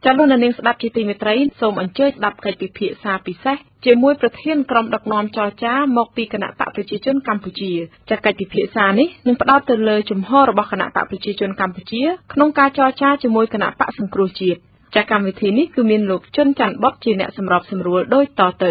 ចាលោកនាងស្ដាប់ជាទីមេត្រីសូមអញ្ជើញស្ដាប់កិច្ចពិភាក្សាពិសេសជាមួយប្រធានក្រុមដឹកនាំចរចាមកពីគណៈបកប្រជាជនកម្ពុជាចាកិច្ចពិភាក្សានេះនឹងផ្ដោតទៅលើជំហររបស់គណៈបកប្រជាជនកម្ពុជាក្នុងការចរចាជាមួយគណៈបកសង្គ្រោះជាតិចាកម្មវិធីនេះគឺមានលោកជុនច័ន្ទបុតជាអ្នកសម្របសម្រួលដូចតទៅ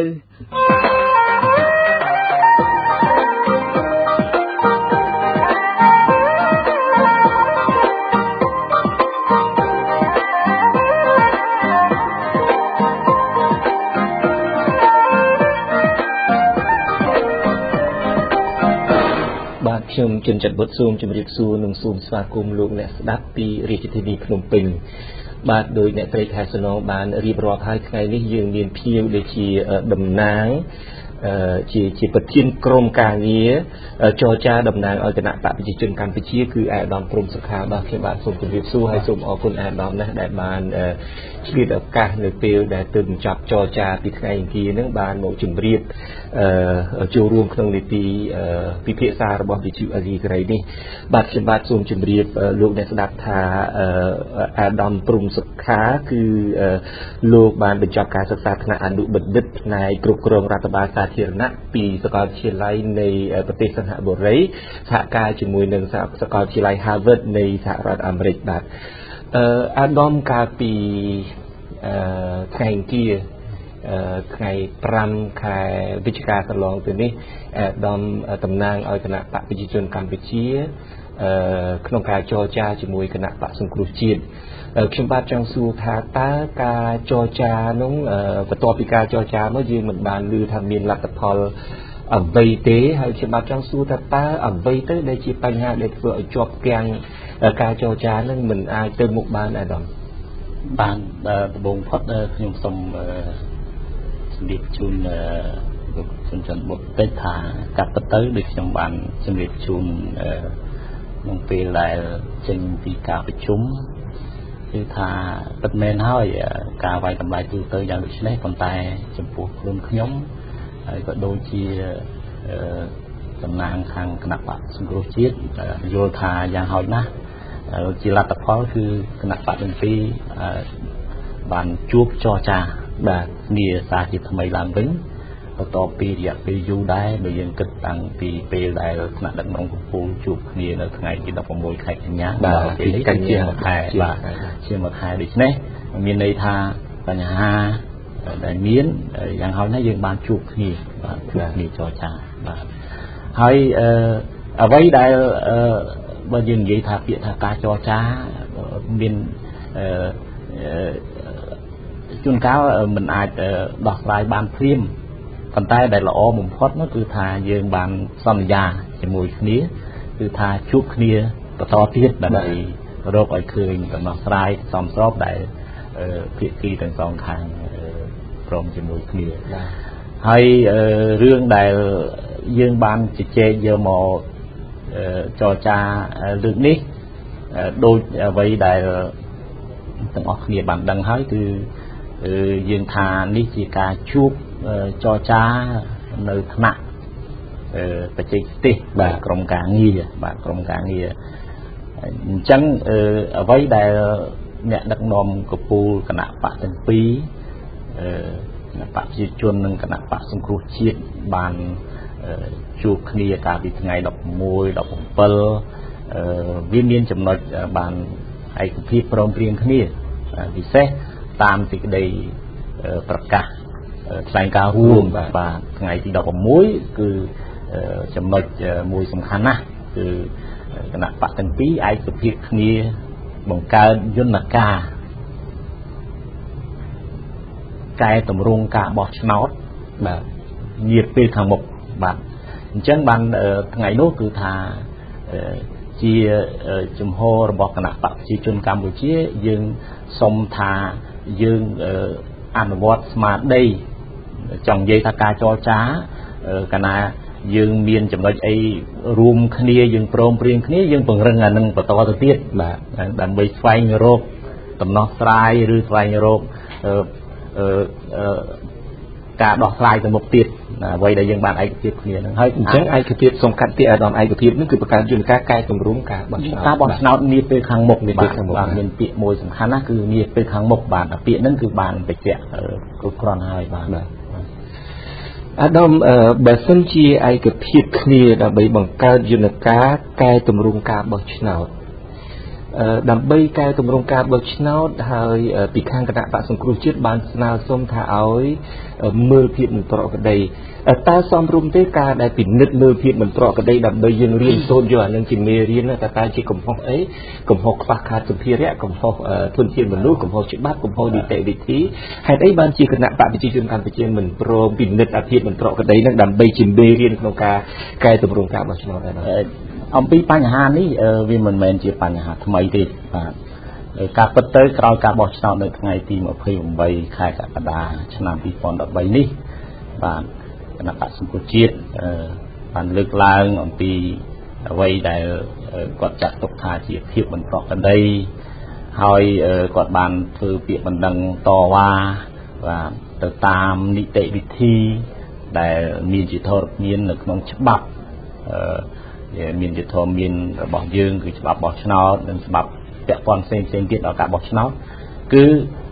ខ្ញុំជិនចាត់បុតសូមជម្រាបសួរនិងសូមស្វាគមន៍លោកអ្នកស្ដាប់ពីរាជធានីភ្នំពេញបាទដោយអ្នកត្រីខែសំណងបានរៀបរាប់ហើយថ្ងៃនេះយើងមានភ្ញៀវដូចជាតំណាងជាប្រធានក្រុមការងារចរចាតំណាងឲ្យគណៈបកប្រជាជនកម្ពុជាគឺអាដាមព្រំសុខាបាទខ្ញុំបាទសូមជម្រាបសួរហើយសូមអរគុណអាដាមណាស់ដែលបានឆ្លៀតឱកាសនៅពេលដែលទើបបញ្ចប់ចរចាពីថ្ងៃអង្គារហ្នឹងបានមកជម្រាបចូលរួមក្នុងនីតិពិភាក្សារបស់វិទ្យុអាស៊ីសេរីនេះបាទខ្ញុំបាទសូមជម្រាបលោកអ្នកស្ដាប់ថាអាដាមព្រំសុខាគឺលោកបានបញ្ចប់ការសិក្សាថ្នាក់អនុបណ្ឌិតផ្នែកគ្រប់គ្រងរដ្ឋបាលសាធារណៈពីសាកលវិទ្យាល័យនៃប្រទេសសិង្ហបុរីសហការជាមួយនឹងសាកលវិទ្យាល័យ Harvard នៃសហរដ្ឋអាមេរិកបាទអាដាមកាលពីថ្ងៃអង្គារថ្ងៃ5ខែវិច្ឆិកាកន្លងទៅនេះអាដាមតំណាងឲ្យគណៈបកប្រជាជនកម្ពុជាក្នុងការចរចាជាមួយគណៈបកសង្គ្រោះជាតិខ្ញុំបាទចង់សួរថាតើការចរចានោះបន្ទាប់ពីការចរចានោះយើងមិនបានឮថាមានលទ្ធផលអ្វីទេហើយខ្ញុំបាទចង់សួរថាតើអ្វីទៅដែលជាបញ្ហាដែលធ្វើឲ្យជាប់គាំងការចរចានឹងមិនអាចទៅមុខបានអាដាមបានដំបូងផុតខ្ញុំសូមជំរាបជូនលោកសុនច័ន្ទបុតតិចថាកាត់ទៅដូចខ្ញុំបានជំរាបជូនក្នុងពេលដែលចេញពីការប្រជុំគឺថាពិតមែនហើយការវាយតម្លៃទូទៅយ៉ាងដូចនេះប៉ុន្តែចំពោះខ្លួនខ្ញុំហើយក៏ដូចជាតំណាងខាងគណៈបកសង្គ្រោះជាតិយល់ថាយ៉ាងហោចណាស់ជាលទ្ធផលគឺគណៈបកទាំងពីរបានជួបចរចាបាទគ្នាសារជាថ្មីឡើងវិញបន្ទាប់ពីរយៈពេលយូរដែរបើយើងគិតតាំងពីពេលដែលថ្នាក់ដឹកនាំកម្ពុជាជួបគ្នានៅថ្ងៃទី16ខែកញ្ញាបាទពីកញ្ញាខែបាទជាមួយខែដូច្នេះមានន័យថាបញ្ហាដែលមានយ៉ាងហោចណាស់យើងបានជួបគ្នាបាទជួបគ្នាចរចាបាទហើយអ្វីដែលបើយើងនិយាយថាពាក្យថាការចរចាមានជួនកាលមិនអាចដោះស្រាយបានភ្លាមប៉ុន្តែដែលល្អបំផុតនោះគឺថាយើងបានសន្យាជាមួយគ្នាគឺថាជួបគ្នាបន្តទៀតដើម្បីរកឲ្យឃើញដំណោះស្រាយសមស្របដែលភាគីទាំងសងខាងព្រមជាមួយគ្នាហើយរឿងដែលយើងបានជជែកយកមកចរចាលើកនេះដូចអ្វីដែលទាំងអស់គ្នាបានដឹងហើយគឺយើងថានេះជាការជួបចរចានៅថ្នាក់បច្ចេកទេសបាទក្រុមការងារបាទក្រុមការងារអញ្ចឹងអ្វីដែលអ្នកដឹកនាំកពូលគណៈបកទាំងពីរគណៈបកប្រជាជននិងគណៈបកសង្គ្រោះជាតិបានជួបគ្នាកាលពីថ្ងៃ16 17វាមានចំណុចបានឯកភាពព្រមព្រៀងគ្នាពិសេសតាមសេចក្តីប្រកាសថ្លែងការណ៍រួមបាទថ្ងៃទី16គឺចំណុចមួយសំខាន់ណាស់គឺគណៈបកទាំងពីរឯកភាពគ្នាបង្កើតយន្តការកែតម្រង់ការបោះឆ្នោតបាទនាពេលខាងមុខបាទអញ្ចឹងបានថ្ងៃនោះគឺថាជាជំហររបស់គណៈបកប្រជាជនកម្ពុជាយើងសុំថាយើងអនុវត្តស្មារតីចង់និយាយថាការចរចាកាលណាយើងមានចំណុចអីរួមគ្នាយើងព្រមព្រៀងគ្នាយើងពង្រឹងអានឹងបន្តទៅទៀតបាទដើម្បីស្វែងរកដំណោះស្រាយឬស្វែងរក cả đọt lại từ một tiệt vậy để dân bạn ai tiệt kia nó hơi chẳng ai tiệt xong cắt tiệt ở đòn ai tiệt nó cứประการ chuyên cái tầm rúng cả bọn nào nia về khang mục để bạn miền Pịa môi sầm khăn á cứ nia về khang mục bạn Pịaนั่นคือbạnไปแจกก็ครอนให้bạn Adam bản chi ai cái thiệp kia là bị bằng cao duyên cá cai tầm rung cá bậc nào đầm bay cai tầm rung cá bậc nào hơi bị khang cái bạn song cừu chết ban nào xôm thả áo mưa thiệp mình trọ cái đây ta xóm rung tới cá đại bị nứt mưa thiệp mình trọ cái đây đầm bay duyên riêng tôn do nên chỉ mê riêng là ta chỉ cùng học ấy cùng học phá khá từ phía rẽ cùng học thuần thiên mình nuôi cùng học chữ bát cùng học đi tệ đi thí hay đấy ban chỉ cần bạn bị chỉ chuyên can bị chuyên mình pro bị nứt thiệp mình trọ cái đấy nó đầm bay chỉ mê riêngក្នុងការកែតម្រង់ការបោះឆ្នោតដែរអំពីបញ្ហានេះវាមិនមែនជាបញ្ហាថ្មីទេបាទការពិតទៅក្រោយការបោះឆ្នោតនៅថ្ងៃទី28ខែកក្កដាឆ្នាំ2013នេះបាទគណៈបក្សសង្គ្រោះជាតិបានលើកឡើងអំពីអ្វីដែលគាត់ចាត់ទុកថាជាភាពមិនប្រក្រតីហើយគាត់បានធ្វើពាក្យបណ្ដឹងតវ៉ាបាទទៅតាមនីតិវិធីដែលមានជាធរមាននៅក្នុងច្បាប់មានជាធរមានរបស់យើងគឺច្បាប់បោះឆ្នោតនិងច្បាប់ពាក់ព័ន្ធផ្សេងទៀតដល់ការបោះឆ្នោតគឺ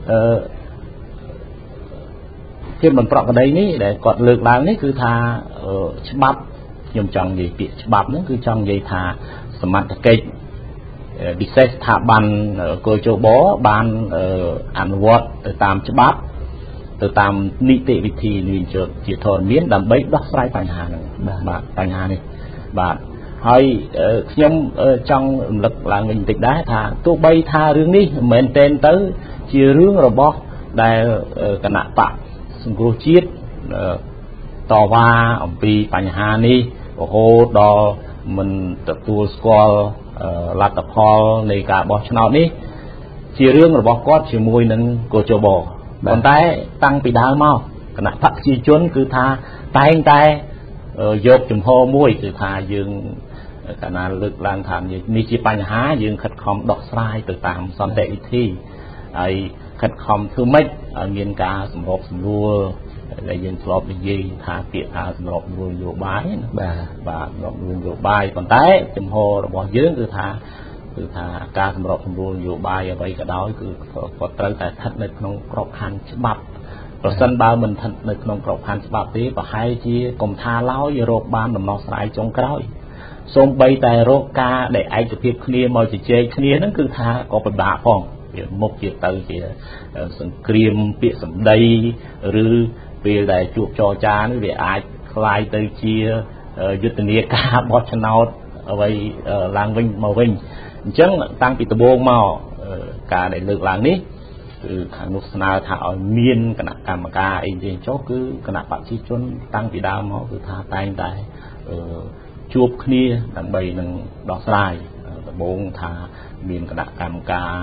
ភាពមិនប្រក្រតីនេះដែលគាត់លើកឡើងនេះគឺថាច្បាប់ខ្ញុំចង់និយាយពាក្យច្បាប់ហ្នឹងគឺចង់និយាយថាសមត្ថកិច្ចពិសេសស្ថាប័នកោជបបានអនុវត្តទៅតាមច្បាប់ទៅតាមនីតិវិធីមានជាធរមានដើម្បីដោះស្រាយបញ្ហាហ្នឹងបាទបញ្ហានេះបាទហើយខ្ញុំចង់រំលឹកឡើងវិញបន្តិចដែរថាទោះបីថារឿងនេះមិនមែនតែនទៅជារឿងរបស់ដែលគណៈបកសង្គ្រោះជាតិតវ៉ាអំពីបញ្ហានេះរហូតដល់មិនទទួលស្គាល់លទ្ធផលនៃការបោះឆ្នោតនេះជារឿងរបស់គាត់ជាមួយនឹងកោជបប៉ុន្តែតាំងពីដើមមកគណៈបកប្រជាជនគឺថាតែងតែយកចំហមួយគឺថាយើងកាលណាលើកឡើងថានេះជាបញ្ហាយើងខិតខំដោះស្រាយទៅតាមសន្តិវិធីហើយខិតខំធ្វើម៉េចឲ្យមានការសម្របសម្រួលដែលយើងធ្លាប់និយាយថាពាក្យថាសម្របសម្រួលនយោបាយបាទសម្របសម្រួលនយោបាយប៉ុន្តែចំហរបស់យើងគឺថាការសម្របសម្រួលនយោបាយអ្វីក៏ដោយគឺគាត់ត្រូវតែស្ថិតនៅក្នុងក្របខ័ណ្ឌច្បាប់ប្រសិនបើមិនស្ថិតនៅក្នុងក្របខ័ណ្ឌច្បាប់ទេប្រហែលជាកុំថាឡើយរកបានដំណោះស្រាយចុងក្រោយសូម្បីតែរកការដែលឯកភាពគ្នាមកជជែកគ្នាហ្នឹងគឺថាក៏ពិបាកផងវាមុខជាទៅជាសង្គ្រាមពាក្យសម្ដីឬពេលដែលជួបចរចានេះវាអាចคล้ายទៅជាយុទ្ធនាការបោះឆ្នោតអ្វីឡើងវិញមកវិញអញ្ចឹងតាំងពីដំបូងមកការដែលលើកឡើងនេះគឺខាងនោះស្នើថាឲ្យមានគណៈកម្មការអីទេចុះគឺគណៈបព្វជិជនតាំងពីដើមមកគឺថាតែងតែជួបគ្នាដើម្បីនឹងដោះស្រាយដំបូងថាមានគណៈកម្មការ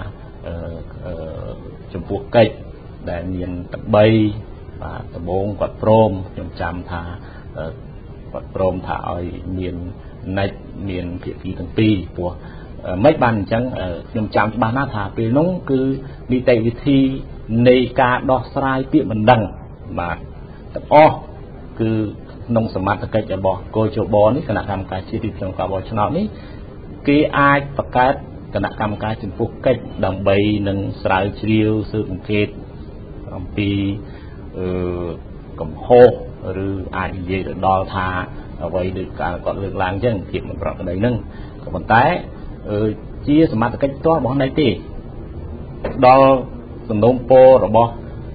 ចំពោះកិច្ចដែលមាន3បាទដំបូងគាត់ព្រមខ្ញុំចាំថាគាត់ព្រមថាឲ្យមានណែកមានភាគីទាំងពីរព្រោះមិនបានអញ្ចឹងខ្ញុំចាំច្បាស់ណាស់ថាពេលនោះគឺនីតិវិធីនៃការដោះស្រាយពាក្យបណ្ដឹងបាទទាំងអស់គឺក្នុងសមត្ថកិច្ចរបស់កោជបនេះគណៈកម្មការជាតិរៀបចំការបោះឆ្នោតនេះគេអាចបង្កើតគណៈកម្មការចំពោះកិច្ចដើម្បីនឹងស្រាវជ្រាវស៊ើបអង្កេតអំពីកំហុសឬអាចនិយាយទៅដល់ថាអ្វីដូចការគាត់លើកឡើងអញ្ចឹងភាពមិនប្រក្រតីហ្នឹងក៏ប៉ុន្តែជាសមត្ថកិច្ចផ្ទាល់របស់ណៃទេដល់សំណុំពររបស់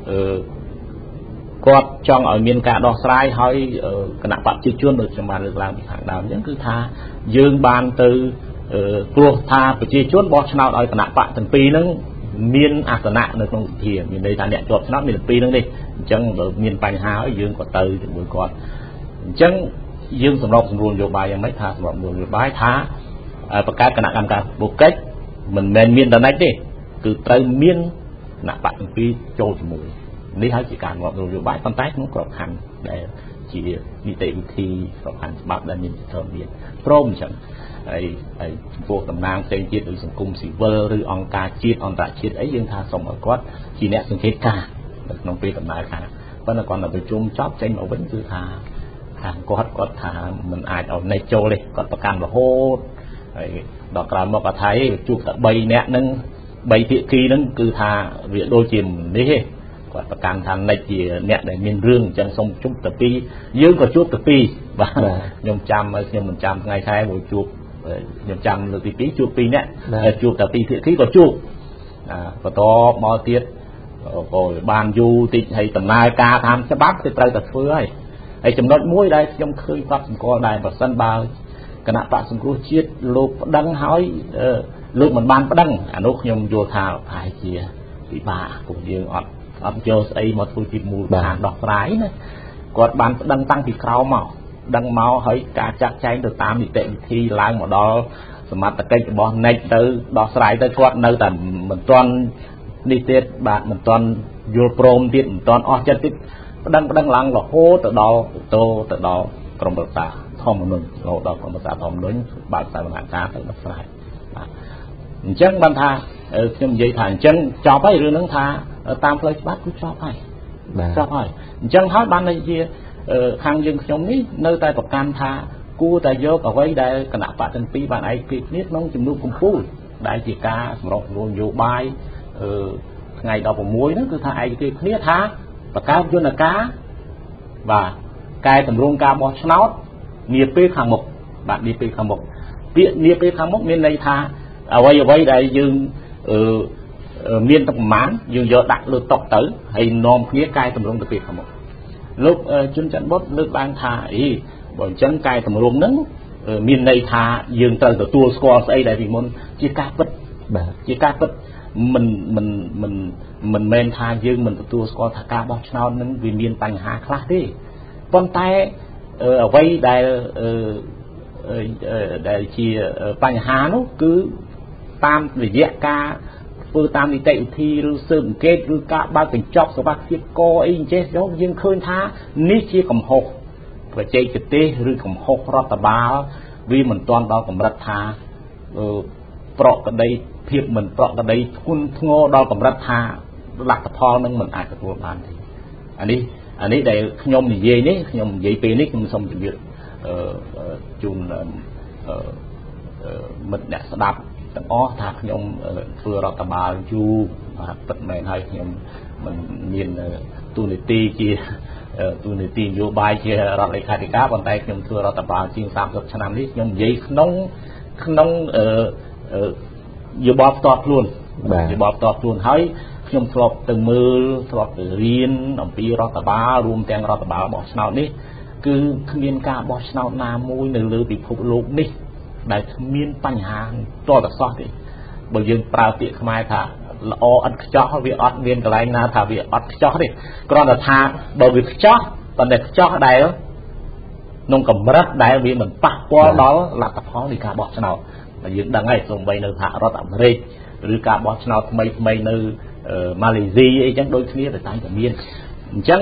គាត់ចង់ឲ្យមានការដោះស្រាយហើយគណៈបព្វជិជនដូចខ្ញុំបានលើកឡើងពីខាងដើមអញ្ចឹងគឺថាយើងបានទៅគ្រោះថាប្រជាជនបោះឆ្នោតឲ្យគណៈបកទាំងពីរហ្នឹងមានអាសនៈនៅក្នុងវិធានមានន័យថាអ្នកជាប់ឆ្នោតមានទាំងពីរហ្នឹងនេះអញ្ចឹងបើមានបញ្ហាហើយយើងក៏ទៅជាមួយគាត់អញ្ចឹងយើងសម្របសម្រួលនយោបាយយ៉ាងម៉េចថាសម្របសម្រួលនយោបាយថាបង្កើតគណៈកម្មការបុកិច្ចមិនមែនមានតែណែកទេគឺត្រូវមានគណៈបកទាំងពីរចូលជាមួយនេះហើយជាការសម្របសម្រួលនយោបាយប៉ុន្តែក្នុងក្របខ័ណ្ឌដែលជានីតិវិធីក្របខ័ណ្ឌច្បាប់ដែលមានធរមានព្រមអញ្ចឹងហើយចំពោះតំណាងផ្សេងទៀតដូចសង្គមស៊ីវិលឬអង្គការជាតិអន្តរជាតិអីយើងថាសូមឲ្យគាត់ជាអ្នកសង្កេតការណ៍នៅក្នុងពេលដំណើរការប៉ុន្តែគាត់ទៅប្រជុំចប់ចេញមកវិញគឺថាខាងគាត់ថាមិនអាចឲ្យនៃចូលទេគាត់ប្រកាន់រហូតហើយដល់ក្រោយមកគាត់ថាជួបតែ3នាក់ហ្នឹង3ភាគីហ្នឹងគឺថាវាដូចជានេះទេគាត់ប្រកាន់ថានិចជាអ្នកដែលមានរឿងអញ្ចឹងសូមជួបតែ2យើងក៏ជួបតែ2បាទខ្ញុំចាំឲ្យខ្ញុំមិនចាំថ្ងៃខែមួយជួបខ្ញុំចាំលើកទី2ជួប2នាក់ជួបតែ2ភាគីក៏ជួបបន្តមកទៀតក៏បានយូរតិចហើយដំណើរការតាមច្បាប់គឺត្រូវតែធ្វើហើយចំណុចមួយដែលខ្ញុំឃើញគាត់សម្គាល់ដែរបើសិនបើគណៈបកសង្គ្រោះជាតិលោកប្តឹងហើយលោកមិនបានប្តឹងអានោះខ្ញុំយល់ថាប្រហែលជាពិបាកពួកយើងអត់យកស្អីមកធ្វើជាមូលដ្ឋានដោះស្រាយណាគាត់បានប្តឹងតាំងពីក្រោមមកដឹងមកហើយការចាត់ចែងទៅតាមនីតិវិធីឡើងមកដល់សមត្ថកិច្ចរបស់និចទៅដោះស្រាយទៅគាត់នៅតែមិនទាន់នេះទៀតបាទមិនទាន់យល់ព្រមទៀតមិនទាន់អស់ចិត្តទៀតប្តឹងឡើងរហូតទៅដល់ក្រមប្រឹក្សាធម្មនុញ្ញរហូតដល់ក្រមប្រឹក្សាធម្មនុញ្ញបើកសវនកម្មទៅដោះស្រាយបាទអញ្ចឹងបានថាខ្ញុំនិយាយថាអញ្ចឹងចប់ហើយរឿងហ្នឹងថាតាមផ្លូវច្បាប់គឺចប់ហើយចប់ហើយអញ្ចឹងហើយបានន័យជាខាងយើងខ្ញុំនេះនៅតែប្រកាន់ថាគួរតែយកអ្វីដែលគណៈបកទាំងពីរបានឯកភាពគ្នាក្នុងជំនួបកម្ពុជាដែលជាការសម្របសម្រួលនយោបាយថ្ងៃ16ហ្នឹងគឺថាឯកភាពគ្នាថាបង្កើតយន្តការបាទកែតម្រង់ការបោះឆ្នោតនាពេលខាងមុខបាទនាពេលខាងមុខពាក្យនាពេលខាងមុខមានន័យថាអ្វីដែលយើងមានតែប្រមាណយើងយកដាក់លើតុទៅហើយនាំគ្នាកែតម្រង់ទៅពេលខាងមុខលោកជុនច័ន្ទបុត្រលើកឡើងថាបើអញ្ចឹងកែតម្រង់ហ្នឹងមានន័យថាយើងត្រូវទទួលស្គាល់ស្អីដែលពីមុនជាការពិតបាទជាការពិតមិនមែនថាយើងមិនទទួលស្គាល់ថាការបោះឆ្នោតហ្នឹងវាមានបញ្ហាខ្លះទេប៉ុន្តែអ្វីដែលជាបញ្ហានោះគឺតាមរយៈការធ្វើតាមនីតិវិធីឬស៊ើបអង្កេតឬការបើកកញ្ចប់សវត្ថភាពកអីអញ្ចេះយើងឃើញថានេះជាកំហុសបច្ចេកទេសឬកំហុសរដ្ឋបាលវាមិនទាន់ដល់កម្រិតថាប្រកក្តីភាពមិនប្រកក្តីធ្ងន់ធ្ងរដល់កម្រិតថាលទ្ធផលនឹងមិនអាចទទួលបានទេអានេះដែលខ្ញុំនិយាយនេះខ្ញុំនិយាយពេលនេះខ្ញុំសូមជម្រាបជូនមិត្តអ្នកស្ដាប់ទាំងអស់ថាខ្ញុំធ្វើរដ្ឋបាលយូរបាទពិតមែនហើយខ្ញុំមិនមានទូនីតិជាទូនីតិនយោបាយជារដ្ឋលេខាធិការប៉ុន្តែខ្ញុំធ្វើរដ្ឋបាលជាង30ឆ្នាំនេះខ្ញុំនិយាយក្នុងយោបល់ផ្ទាល់ខ្លួនយោបល់ផ្ទាល់ខ្លួនហើយខ្ញុំធ្លាប់ទៅមើលធ្លាប់ទៅរៀនអំពីរដ្ឋបាលរួមទាំងរដ្ឋបាលបោះឆ្នោតនេះគឺគ្មានការបោះឆ្នោតណាមួយនៅលើពិភពលោកនេះដែលគ្មានបញ្ហាតតសោះទេបើយើងប្រើពាក្យខ្មែរថាល្អឥតខ្ចោះវាអត់មានកន្លែងណាថាវាអត់ខ្ចោះទេគ្រាន់តែថាបើវាខ្ចោះប៉ុន្តែខ្ចោះដែលក្នុងកម្រិតដែលវាមិនប៉ះពាល់ដល់លទ្ធផលនៃការបោះឆ្នោតដែលយើងដឹងហើយសូម្បីនៅសហរដ្ឋអាមេរិកឬការបោះឆ្នោតថ្មីនៅម៉ាឡេស៊ីអីចឹងដូចគ្នាតែតែមានអញ្ចឹង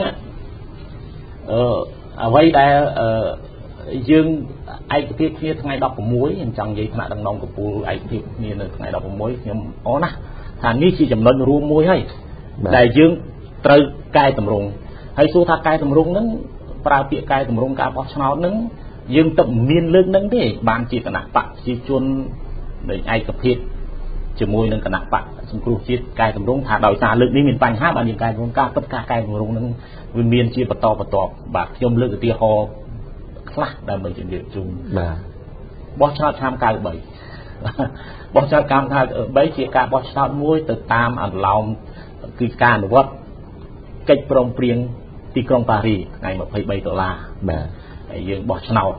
អ្វីដែលយើងឯកភាពគ្នាថ្ងៃ16ខ្ញុំចង់និយាយថ្នាក់ដឹកនាំកម្ពុជាឯកភាពគ្នានៅថ្ងៃ16ខ្ញុំអូណាស់ថានេះជាចំណុចរួមមួយហើយដែលយើងត្រូវកែតម្រង់ហើយសួរថាកែតម្រង់ហ្នឹងប្រើពាក្យកែតម្រង់ការបោះឆ្នោតហ្នឹងយើងទៅមានលើកហ្នឹងទេបានជាគណៈបកប្រជាជននៃឯកភាពជាមួយនឹងគណៈបកសង្គ្រោះជាតិកែតម្រង់ថាដោយសារលើកនេះមានបញ្ហាបានយើងកែតម្រង់ការពិតការកែតម្រង់ហ្នឹងវាមានជាបន្តបាទខ្ញុំលើកឧទាហរណ៍ខ្លះដើម្បីជម្រាបជូនបាទបោះឆ្នោតឆ្នាំ93បោះឆ្នោតឆ្នាំ93ជាការបោះឆ្នោតមួយទៅតាមអន្លោមគឺការអនុវត្តកិច្ចព្រមព្រៀងទីក្រុងប៉ារីថ្ងៃ$23បាទហើយយើងបោះឆ្នោត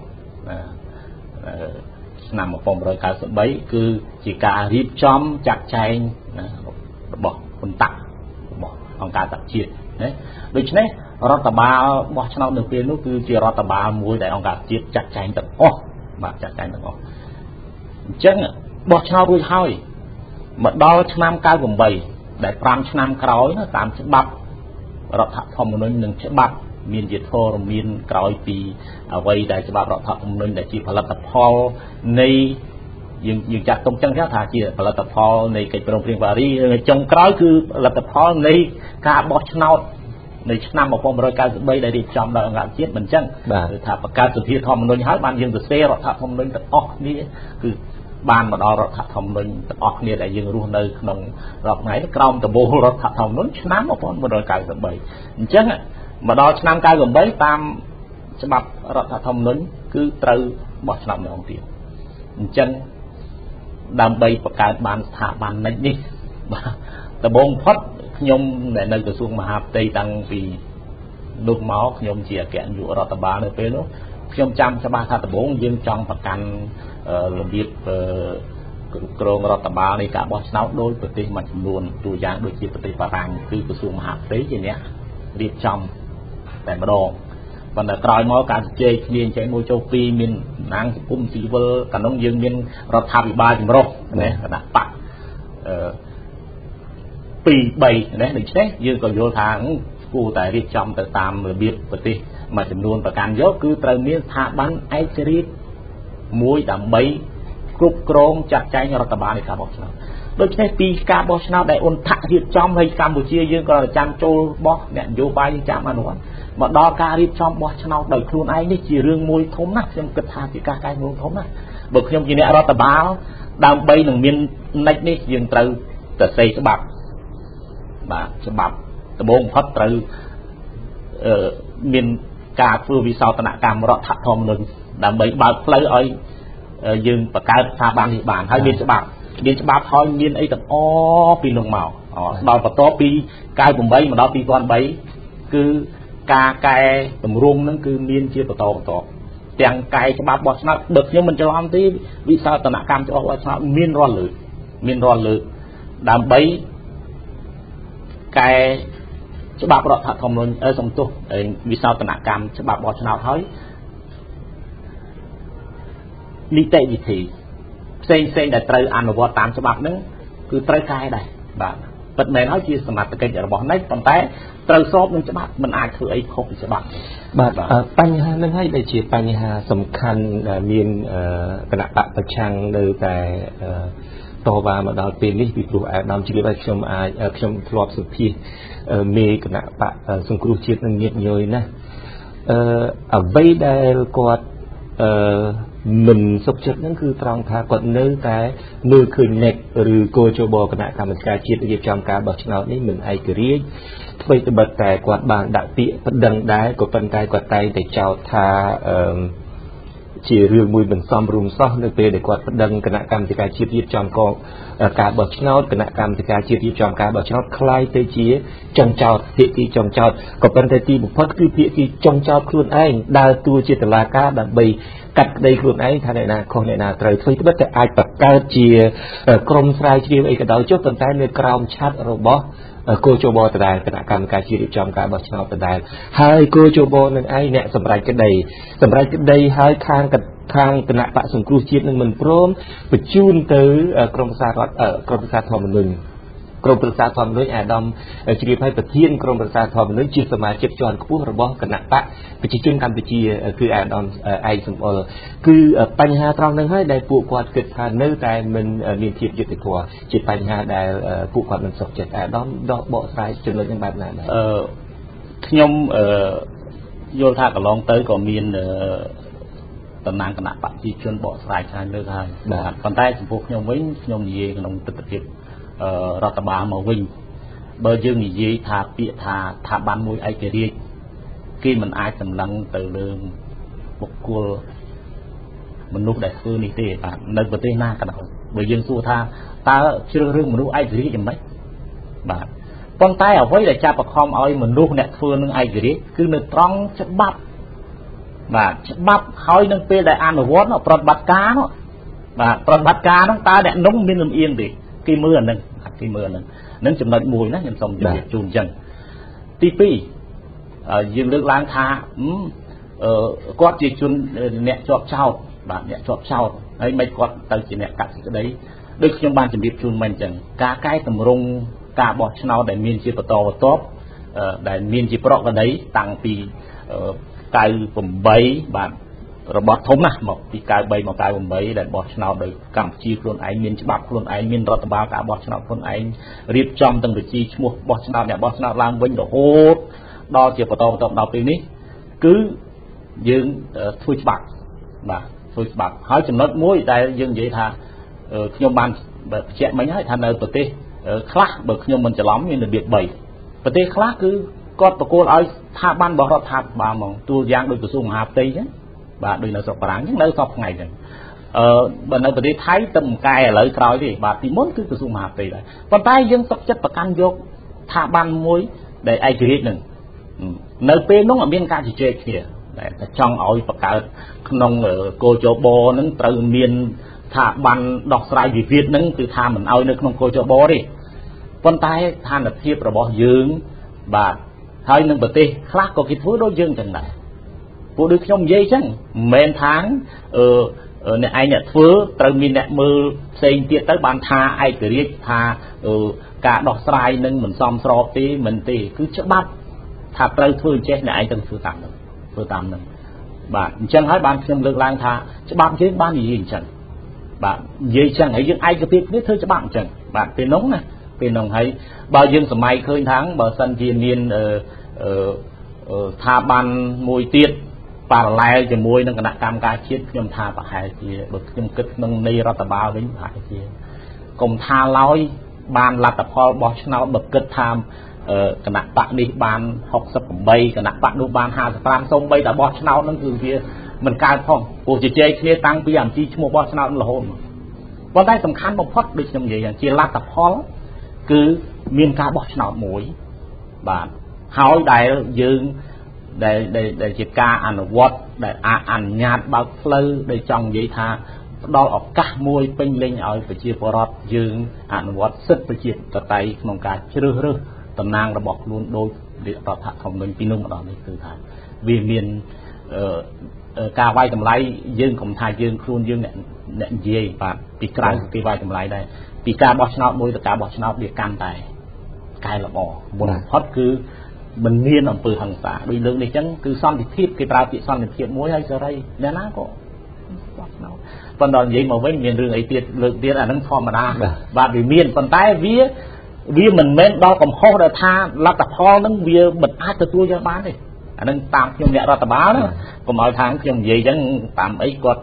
ឆ្នាំ1993គឺជាការរៀបចំចាត់ចែងរបស់គណៈរបស់អង្គការសហជាតិណាដូច្នេះរដ្ឋបាលបោះឆ្នោតនៅពេលនោះគឺជារដ្ឋបាលមួយដែលអង្គការជាតិចាត់ចែងទាំងអស់បាទចាត់ចែងទាំងអស់អញ្ចឹងបោះឆ្នោតរួចហើយមកដល់ឆ្នាំ98ដែល5ឆ្នាំក្រោយណាតាមច្បាប់រដ្ឋធម្មនុញ្ញនិងច្បាប់មានជាធរមានក្រោយពីអ្វីដែលច្បាប់រដ្ឋធម្មនុញ្ញដែលជាផលិតផលនៃយើងចាត់ទុកចឹងថាជាផលិតផលនៃកិច្ចព្រមព្រៀងប៉ារីចុងក្រោយគឺផលិតផលនៃការបោះឆ្នោតในឆ្នាំ1993ដែលរៀបចំដោយអង្គការជាតិមិនចឹងគឺថាបង្កើតសភាធម្មនុញ្ញហើយបានយើងទៅសេរដ្ឋធម្មនុញ្ញទាំងអស់គ្នាគឺបានមកដល់រដ្ឋធម្មនុញ្ញទាំងអស់គ្នាដែលយើងរស់នៅក្នុងរដ្ឋថ្ងៃក្រោមដំបូលរដ្ឋធម្មនុញ្ញឆ្នាំ1993អញ្ចឹងមកដល់ឆ្នាំ98តាមច្បាប់រដ្ឋធម្មនុញ្ញគឺត្រូវបោះឆ្នោតម្ដងទៀតអញ្ចឹងដើម្បីបង្កើតបានស្ថាប័ននេះបាទដំបូងផុតខ្ញុំដែលនៅក្រសួងមហាផ្ទៃតាំងពីនោះមកខ្ញុំជាអគ្គនាយករដ្ឋបាលនៅពេលនោះខ្ញុំចាំច្បាស់ថាដំបូងយើងចង់ប្រកាន់របៀបក្រមរដ្ឋបាលនៃការបោះឆ្នោតដោយប្រទេសមួយចំនួនទូយ៉ាងដូចជាប្រទេសបារាំងគឺក្រសួងមហាផ្ទៃជាអ្នករៀបចំតែម្ដងប៉ុន្តែក្រោយមកការជជែកគ្នាចេះមួយចូលពីរមានតំណាងសង្គមស៊ីវិលកាលនោះយើងមានរដ្ឋាភិបាលចម្រុះណាគណៈបក2 3ណាដូច្នេះយើងក៏យល់ថាគួរតែរៀបចំទៅតាមរបៀបប្រទេសមួយចំនួនប្រកាន់យកគឺត្រូវមានស្ថាប័នឯករាជ្យមួយដើម្បីគ្រប់គ្រងចាត់ចែងរដ្ឋបាលនៃការបោះឆ្នោតដូច្នេះពីការបោះឆ្នោតដែលអ៊ុនថាក់រៀបចំហើយកម្ពុជាយើងក៏ចាំចូលបោះអ្នកនយោបាយយើងចាំអនុវត្តមកដល់ការរៀបចំបោះឆ្នោតដោយខ្លួនឯងនេះជារឿងមួយធំណាស់ខ្ញុំគិតថាជាការកែប្រែធំណាស់បើខ្ញុំជាអ្នករដ្ឋបាលដើម្បីនឹងមាននិច្ចនេះយើងត្រូវទៅសេច្បាប់បាទច្បាប់ដំបូងផុតត្រូវមានការធ្វើវិសោធនកម្មរដ្ឋធម្មនុញ្ញដើម្បីបើកផ្លូវឲ្យយើងបង្កើតស្ថាប័ននេះបានហើយមានច្បាប់ហើយមានអីទាំងអពីនោះមកដល់បន្ទាប់ពី98មកដល់2003គឺការកែតម្រង់ហ្នឹងគឺមានជាបន្តទាំងកែច្បាប់បោះឆ្នោតបើខ្ញុំមិនច្រឡំទេវិសោធនកម្មច្បាប់បោះឆ្នោតមានរាល់លើកដើម្បីកែច្បាប់រដ្ឋធម្មនុញ្ញសំទោសវិសោធនកម្មច្បាប់បោះឆ្នោតហើយនីតិវិធីផ្សេងដែលត្រូវអនុវត្តតាមច្បាប់ហ្នឹងគឺត្រូវកែដែរបាទពិតមែនហើយជាសមត្ថកិច្ចរបស់នេះប៉ុន្តែត្រូវស្របនឹងច្បាប់មិនអាចធ្វើអីខុសពីច្បាប់បាទបញ្ហាហ្នឹងហើយដែលជាបញ្ហាសំខាន់ដែលមានគណៈបកប្រឆាំងនៅតែតវ៉ាមកដល់ពេលនេះពីព្រោះអាដាមជ្រាបឲ្យខ្ញុំធ្លាប់សុភាមេគណៈបកសង្គ្រោះជាតិនឹងញាតញយណាស់អ្វីដែលគាត់មិនសុខចិត្តហ្នឹងគឺត្រង់ថាគាត់នៅតែមើលឃើញអ្នកឬគោចបគណៈកម្មការជាតិរៀបចំការបោះឆ្នោតនេះមិនឯករាជ្យអ្វីត្បិតតែគាត់បានដាក់ពាក្យប្តឹងដែរក៏ប៉ុន្តែគាត់តែងតែចោទថាជារឿងមួយមិនសមរម្យសោះនៅពេលដែលគាត់ប្តឹងគណៈកម្មការជាតិរៀបចំការបោះឆ្នោតគណៈកម្មការជាតិរៀបចំការបោះឆ្នោតคล้ายទៅជាចុងចោតភាគីចុងចោតក៏ប៉ុន្តែទីបំផុតគឺភាគីចុងចោតខ្លួនឯងដើរតួជាតុលាការដើម្បីកាត់ក្តីខ្លួនឯងថាអ្នកណាខុសអ្នកណាត្រូវធ្វើត្បិតតែអាចបង្កើតជាក្រុមស្រាវជ្រាវអីក៏ដោយចុះប៉ុន្តែនៅក្រោមឆ័ត្ររបស់គោចបដដែលគណៈកម្មការជាតិរៀបចំការបោះឆ្នោតដដែលហើយគោចបនឹងឯងអ្នកសម្រេចក្តីហើយខាងគណៈបកសង្គ្រោះជាតិនឹងមិនព្រមបញ្ជូនទៅក្រមប្រឹក្សាធម្មនុញ្ញអាដាមជ្រាបឲ្យប្រធានក្រមប្រឹក្សាធម្មនុញ្ញជាសមាជិកជាន់ខ្ពស់របស់គណៈបកប្រជាជនកម្ពុជាគឺអាដាមឯកសំអល់គឺបញ្ហាត្រង់ហ្នឹងហើយដែលពួកគាត់គិតថានៅតែមិនមានភាពយុត្តិធម៌ជាបញ្ហាដែលពួកគាត់មិនសុខចិត្តអាដាមដកបកស្រាយចំណុចហ្នឹងបែបណាដែរខ្ញុំយល់ថាកន្លងទៅក៏មានតំណាងគណៈបកប្រជាជនបកស្រាយច្រើនលើកហើយបាទប៉ុន្តែចំពោះខ្ញុំវិញខ្ញុំនិយាយក្នុងទស្សនវិជ្ជារដ្ឋបាលមកវិញបើយើងនិយាយថាពាក្យថាស្ថាប័នមួយឯករាជ្យគេមិនអាចសម្លឹងទៅលើបុគ្គលមនុស្សដែលធ្វើនេះទេបាទនៅប្រទេសណាក៏ដោយបើយើងសួរថាតើជ្រើសរើសមនុស្សឯករាជ្យយ៉ាងម៉េចបាទប៉ុន្តែអ្វីដែលចាប់បង្ខំឲ្យមនុស្សអ្នកធ្វើនឹងឯករាជ្យគឺនៅត្រង់ច្បាប់បាទច្បាប់ហើយនឹងពេលដែលអនុវត្តប្រតិបត្តិការនោះបាទប្រតិបត្តិការនោះតើអ្នកនោះមានលំអៀងទេគេមើលអានឹងចំណុចមួយណាខ្ញុំសូមជម្រាបជូនអញ្ចឹងទី2យើងលើកឡើងថាគាត់ជាជនអ្នកជាប់ចោតបាទអ្នកជាប់ចោតហើយមិនគាត់ទៅជាអ្នកកាត់សេចក្តីដូចខ្ញុំបានជម្រាបជូនមិញអញ្ចឹងការកែតម្រង់ការបោះឆ្នោតដែលមានជាបន្តបន្ទាប់ដែលមានជាប្រកក្តីតាំងពី98បាទរបស់ធំណាស់មកពី93មក98ដែលបោះឆ្នោតដោយកម្ពុជាខ្លួនឯងមានច្បាប់ខ្លួនឯងមានរដ្ឋបាលការបោះឆ្នោតខ្លួនឯងរៀបចំទាំងវិធីឈ្មោះបោះឆ្នោតអ្នកបោះឆ្នោតឡើងវិញរហូត đo chỉ bắt đầu đọc từ ní cứ dương thui bạc bà thui bạc hỏi chừng nói muối tại dương vậy thà nhôm ban trẻ mấy hay thành ở tê khác bậc nhôm mìnhจะล้อมnhư là biệt bảy tê khác cứ con tụi cô ở tha ban bỏ ra tha bà mong tu giang đôi tụi xuống hạp tây chứ bà đôi là sọc bảng những nơi sọc ngày rồi bên nơi tụi thấy tầm cài lợi còi thì bà thì muốn cứ tụi xuống hạp tây đấy còn tay dân sọc chất và căn vô tha ban muối để ai chỉ biết nơi pe nó ở bên cạnh chỉ chơi kìa trong ỏi bậc cao nông ở cô chỗ bò nó từ miền thả ban đọc sai vì Việt nó từ thả mình ao nơi nông cô chỗ bò đi con tay than là thiệp rồi bỏ dương bà hơi nâng bờ tê khác có cái thứ đó dương chẳng này phụ được trong dây chẳng men tháng này ai nhận thứ từ miền nẹt mưa xây tiệt tới bàn tha ai cứ riết tha cả đọc sai nâng mình xóm sọp tí mình tí cứ chấp bắt thả tới thứ chết này ai từng phương tạm nâng bạn chẳng hỏi bạn xem lực lang tha chấp bạn chứ bạn gì chẳng bạn dây chẳng ấy dương ai cứ biết thôi cho bạn chẳng bạn tiền nóng này tiền nóng hay bao dương sớm mai khơi tháng bờ sân thiên nhiên tha ban mùi tiết và lại cho mùi nâng cả cam ca chiết nhom tha và hai thì bực nhom kích nâng này ra tập bao đến hai thì cùng tha lối ban là tập kho bó nào bực kích tham cả bạn đi ban học sập bay cả bạn đu ban hà sập sông bay đã bó nào nâng từ kia mình cài phong cuộc chỉ chơi kia tăng bây giờ chi một bó nào là hồnวันได้สำคัญบ่พอดដូចខ្ញុំនិយាយជាលទ្ធផលគឺមានការបោះឆ្នោតមួយបាទហើយដែលយើងដែលជាការអនុវត្តដែលអនុញ្ញាតបើកផ្លូវដែលចង់និយាយថាផ្ដល់ឱកាសមួយពេញលេញឲ្យប្រជាពលរដ្ឋយើងអនុវត្តសិទ្ធិប្រជាធិបតេយ្យក្នុងការជ្រើសរើសតំណាងរបស់ខ្លួនដោយរដ្ឋធម្មនុញ្ញពីនោះម្ដងនេះគឺថាវាមានការវាយតម្លៃយើងកុំថាយើងខ្លួនយើងអ្នកនិយាយបាទពីក្រៅពីវាយតម្លៃដែរពីការបោះឆ្នោតមួយទៅការបោះឆ្នោតវាកាន់តែកែលម្អមុនផុតគឺមិនមានអំពើហិង្សាដូចលើកនេះអញ្ចឹងគឺសន្តិភាពគេប្រើពាក្យសន្តិភាពមួយហើយសេរីអ្នកណាក៏បោះឆ្នោតប៉ុន្តែនិយាយមកវិញមានរឿងអីទៀតលើកទៀតអានឹងធម្មតាបាទវាមានប៉ុន្តែវាមិនមែនដល់កំហុសដែលថាលទ្ធផលនឹងវាមិនអាចទទួលយកបានទេអានឹងតាមខ្ញុំអ្នករដ្ឋបាលណាកុំឲ្យថាខ្ញុំនិយាយអញ្ចឹងតាមអីគាត់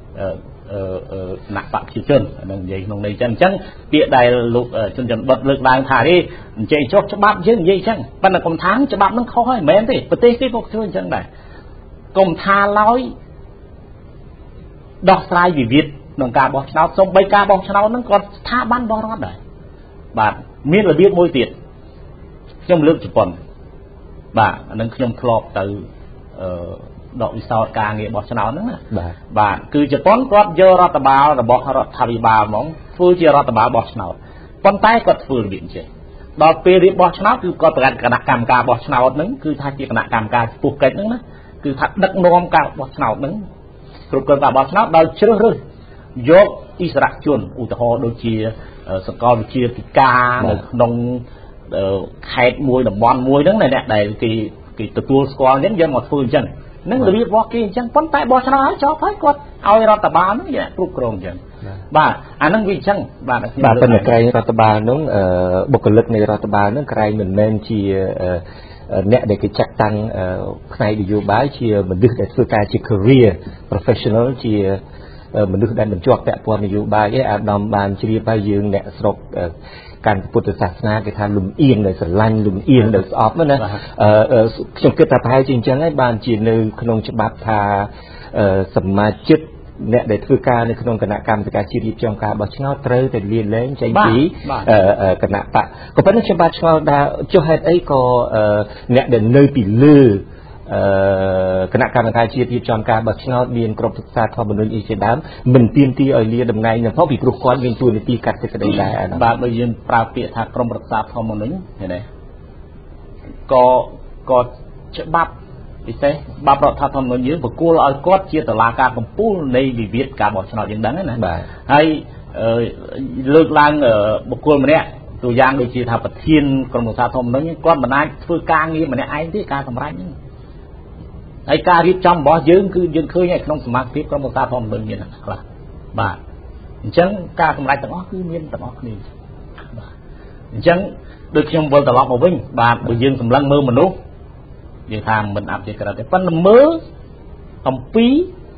ណាក់បព្វជិជននឹងនិយាយក្នុងនេះអញ្ចឹងពាក្យដែលលោកជនច័ន្ទបុតលើកឡើងថាទេអញ្ចឹងចុះច្បាប់យើងនិយាយអញ្ចឹងប៉ុន្តែកុំថាច្បាប់នឹងខុសហើយមិនមែនទេប្រទេសគេក៏ធ្វើអញ្ចឹងដែរកុំថាឡើយដោះស្រាយវិវាទក្នុងការបោះឆ្នោតសូម្បីការបោះឆ្នោតហ្នឹងក៏ស្ថាប័នបរិរដ្ឋដែរបាទមានរបៀបមួយទៀតខ្ញុំលើកជប៉ុនបាទអានឹងខ្ញុំធ្លាប់ទៅដកវិសោធន៍ការងារបោះឆ្នោតហ្នឹងណាបាទគឺជប៉ុនគាត់យករដ្ឋបាលរបស់រដ្ឋាភិបាលហ្មងធ្វើជារដ្ឋបាលបោះឆ្នោតប៉ុន្តែគាត់ធ្វើរបៀបអញ្ចឹងដល់ពេលរៀបបោះឆ្នោតគឺគាត់បង្កើតគណៈកម្មការបោះឆ្នោតហ្នឹងគឺថាជាគណៈកម្មការចំពោះកិច្ចហ្នឹងណាគឺថាដឹកនាំការបោះឆ្នោតហ្នឹងគ្រប់គ្រងការបោះឆ្នោតដោយជ្រើសរើសយកអិសរាជជនឧទាហរណ៍ដូចជាសកលវិទ្យាធិការនៅក្នុងខេត្តមួយតំបន់មួយហ្នឹងអ្នកដែលគេទទួលស្គាល់អញ្ចឹងយកមកធ្វើអញ្ចឹងនឹងរបៀបរបស់គេអញ្ចឹងប៉ុន្តែបោះឆ្នោតហើយចប់ហើយគាត់ឲ្យរដ្ឋបាលហ្នឹងគ្រប់គ្រងអញ្ចឹងបាទអាហ្នឹងវាអញ្ចឹងបាទប៉ុន្តែក្រែងរដ្ឋបាលហ្នឹងបុគ្គលិកនៃរដ្ឋបាលហ្នឹងក្រែងមិនមែនជាអ្នកដែលគេចាត់តាំងផ្នែកនយោបាយជាមនុស្សដែលធ្វើការជា career professional ជាមនុស្សដែលមិនជាប់ពាក់ព័ន្ធនយោបាយឯអាដាមបានជ្រាបហើយយើងអ្នកស្រុកការពុទ្ធសាសនាគេថាលំអៀងដោយស្រឡាញ់លំអៀងដោយស្អប់ណាខ្ញុំគិតថាប្រហែលជាអញ្ចឹងហើយបានជានៅក្នុងច្បាប់ថាសមាជិកអ្នកដែលធ្វើការនៅក្នុងគណៈកម្មការជាតិរៀបចំការបោះឆ្នោតត្រូវតែលាលែងចេញពីគណៈបកក៏ប៉ុន្តែខ្ញុំបាទឆ្ងល់ថាចុះហេតុអីក៏អ្នកដែលនៅពីលើគណៈកម្មការជាតិរៀបចំការបោះឆ្នោតមានក្រុមប្រឹក្សាធម្មនុញ្ញអីជាដើមមិនទាមទារឲ្យលាតំណែងនឹងផងពីព្រោះគាត់មានទួនាទីកាត់សេចក្តីដែរបាទបើយើងប្រើពាក្យថាក្រុមប្រឹក្សាធម្មនុញ្ញឃើញទេក៏ច្បាប់ពិសេសច្បាប់រដ្ឋធម្មនុញ្ញយើងបកគោលឲ្យគាត់ជាតុលាការកំពូលនៃវិវាទការបោះឆ្នោតយើងដឹងណាបាទហើយលើកឡើងបុគ្គលម្នាក់ตัวយ៉ាងដូចជាថាប្រធានក្រុមប្រឹក្សាធម្មនុញ្ញគាត់មិនអាចធ្វើការងារម្នាក់ឯងទេការសម្រេចហ្នឹងហើយការរៀបចំរបស់យើងគឺយើងឃើញនៅក្នុងសមាជិកក្រុមប្រឹក្សាធម្មនុញ្ញមានខ្លះបាទអញ្ចឹងការសម្រេចទាំងអស់គឺមានទាំងអស់គ្នាបាទអញ្ចឹងដូចខ្ញុំវិលត្រឡប់មកវិញបាទបើយើងសម្លឹងមើលមនុស្សយើងថាមិនអភិក្រិតទេប៉ុន្តែមើលអំពី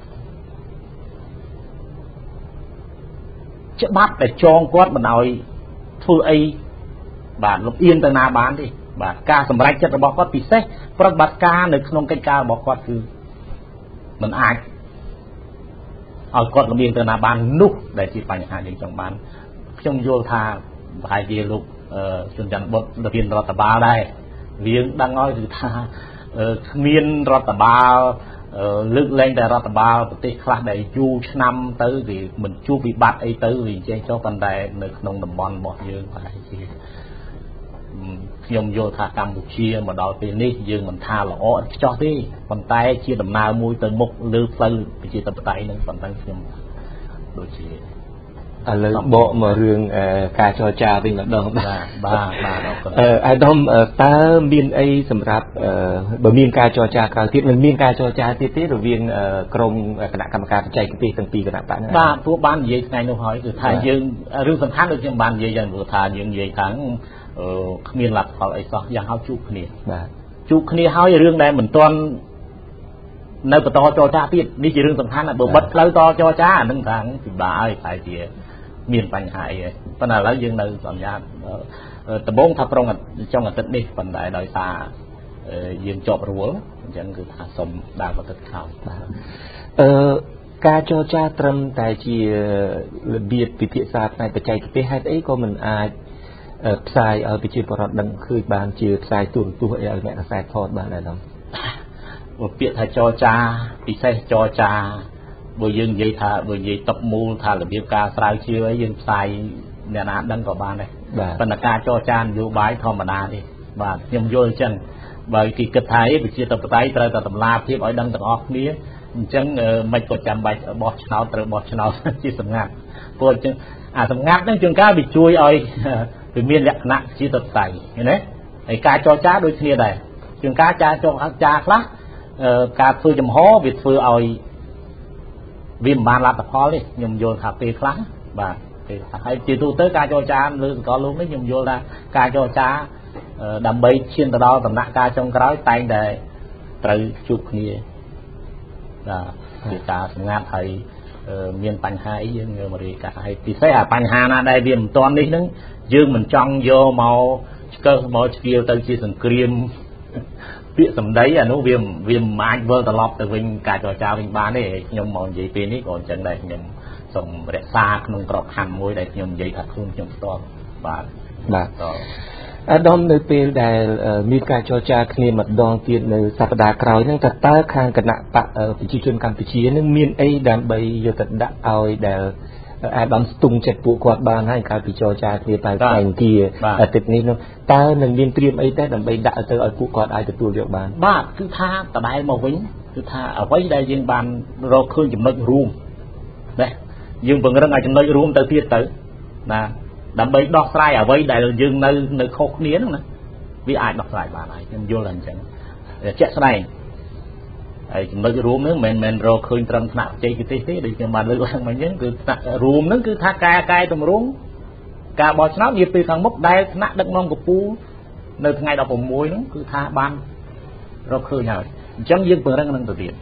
ច្បាប់ដែលចងគាត់មិនឲ្យធ្វើអីបាទលំអៀងទៅណាបានទេបាទការសម្រេចចិត្តរបស់គាត់ពិសេសប្រតិបត្តិការនៅក្នុងកិច្ចការរបស់គាត់គឺមិនអាចឲ្យគាត់លំអៀងទៅណាបាននោះដែលជាបញ្ហាយើងចង់បានខ្ញុំយល់ថាប្រហែលជាលោកជនច័ន្ទបុត្ររៀនរដ្ឋបាលដែរវាដឹងហើយគឺថាគ្មានរដ្ឋបាលលើកលែងតែរដ្ឋបាលប្រទេសខ្លះដែលយូរឆ្នាំទៅវាមិនជួបវិបត្តិអីទៅវាចេះចុះប៉ុន្តែនៅក្នុងតំបន់របស់យើងប្រហែលជាខ្ញុំយល់ថាកម្ពុជាមកដល់ពេលនេះយើងមិនថាល្អឥតខ្ចោះទេប៉ុន្តែជាដំណើរមួយទៅមុខលើផ្លូវប្រជាធិបតេយ្យនឹងប៉ុន្តែខ្ញុំដូចជាឥឡូវបកមករឿងការចរចាវិញម្ដងបាទអាដាមតើមានអីសម្រាប់បើមានការចរចាក្រោយទៀតមិនមានការចរចាទៀតទេរវាងក្រុមគណៈកម្មការបច្ចេកទេសទាំងពីរគណៈបកហ្នឹងបាទពួកបាននិយាយថ្ងៃនោះហើយគឺថាយើងរឿងសំខាន់ដូចខ្ញុំបាននិយាយយ៉ាងព្រោះថាយើងនិយាយថាគ្មានលទ្ធផលអីសោះយ៉ាងហោចជួបគ្នាបាទជួបគ្នាហើយរឿងដែលមិនទាន់នៅបន្តចរចាទៀតនេះជារឿងសំខាន់បើបិទផ្លូវតចរចាអានឹងថាពិបាកហើយតែជាមានបញ្ហាអីហើយប៉ុន្តែឥឡូវយើងនៅសន្យាដំបូងថាប្រងចុងអាទិត្យនេះប៉ុន្តែដោយសារយើងជាប់រវល់អញ្ចឹងគឺថាសុំដើរអាទិត្យក្រោយបាទការចរចាត្រឹមតែជារបៀបពិភាក្សាផ្នែកបច្ចេកទេសហេតុអីក៏មិនអាចផ្សាយឲ្យប្រជាពលរដ្ឋដឹងឃើញបានជាផ្សាយទូរទស្សន៍ឲ្យអ្នកកសែតថតបានដែរដល់ពាក្យថាចរចាពិសេសចរចាបើយើងនិយាយថាបើនិយាយតបមូលថារបៀបការស្រាវជ្រាវអីយើងផ្សាយអ្នកណាដឹងក៏បានដែរប៉ុន្តែការចរចានយោបាយធម្មតាទេបាទខ្ញុំយល់អញ្ចឹងបើគេគិតថាប្រជាធិបតេយ្យត្រូវតែតម្លាភាពឲ្យដឹងទាំងអស់គ្នាអញ្ចឹងមិនក៏ចាំបាច់បោះឆ្នោតត្រូវបោះឆ្នោតជាសម្ងាត់ព្រោះអញ្ចឹងអាសម្ងាត់ហ្នឹងជួនកាលវាជួយឲ្យវាមានលក្ខណៈជាតបតៃឃើញទេហើយការចរចាដូចគ្នាដែរជួនកាលចរចាខ្លះការធ្វើចំហវាធ្វើឲ្យវាមិនបានលទ្ធផលទេខ្ញុំយល់ថាពេលខ្លះបាទពេលហើយជាទូទៅការចរចាលើសកលលោកនេះខ្ញុំយល់ថាការចរចាដើម្បីឈានទៅដល់ដំណាក់កាលចុងក្រោយតែងតែត្រូវជួបគ្នាបាទជាការសម្ងាត់ហើយមានបញ្ហាអីយើងមករាយការណ៍ឲ្យពិសេសអាបញ្ហាណាដែលវាមិនទាន់នេះហ្នឹងយើងមិនចង់យកមកឆ្កឹះមកឆ្កៀលទៅជាសង្គ្រាមពាក្យសម្ដីអានោះវាមិនអាចវិលត្រឡប់ទៅវិញការចរចាវិញបានទេខ្ញុំមកនិយាយពេលនេះក៏អញ្ចឹងដែរខ្ញុំសូមរក្សាក្នុងក្របខ័ណ្ឌមួយដែលខ្ញុំនិយាយថាខ្លួនខ្ញុំផ្ទាល់បាទអាដាមនៅពេលដែលមានការចរចាគ្នាម្ដងទៀតនៅសប្តាហ៍ក្រោយហ្នឹងតើខាងគណៈបកប្រជាជនកម្ពុជានឹងមានអីដើម្បីយកទៅដាក់ឲ្យដែលអាដាមស្ទង់ចិត្តពួកគាត់បានហើយកាលពីចរចាគ្នាតែថ្ងៃទីអាទិត្យនេះនោះតើនឹងមានត្រៀមអីទេដើម្បីដាក់ទៅឲ្យពួកគាត់អាចទទួលយកបានបាទគឺថាតដែលមកវិញគឺថាអ្វីដែលយើងបានរកឃើញចំណុចរួមណាយើងពង្រឹងឲ្យចំណុចរួមទៅទៀតទៅណាដើម្បីដោះស្រាយអ្វីដែលយើងនៅខុសគ្នាហ្នឹងណាវាអាចដោះស្រាយបានហើយខ្ញុំយល់តែអញ្ចឹងជាក់ស្ដែងហើយចំណុចរួមហ្នឹងមិនមែនរកឃើញត្រឹមថ្នាក់បច្ចេកទេសទេដូចខ្ញុំបានលើកឡើងមកអញ្ចឹងគឺថ្នាក់រួមហ្នឹងគឺថាកែតម្រង់ការបោះឆ្នោតនាពេលខាងមុខដែលថ្នាក់ដឹកនាំកម្ពុជានៅថ្ងៃ16ហ្នឹងគឺថាបានរកឃើញហើយអញ្ចឹងយើងពង្រឹងនឹងទៅទៀត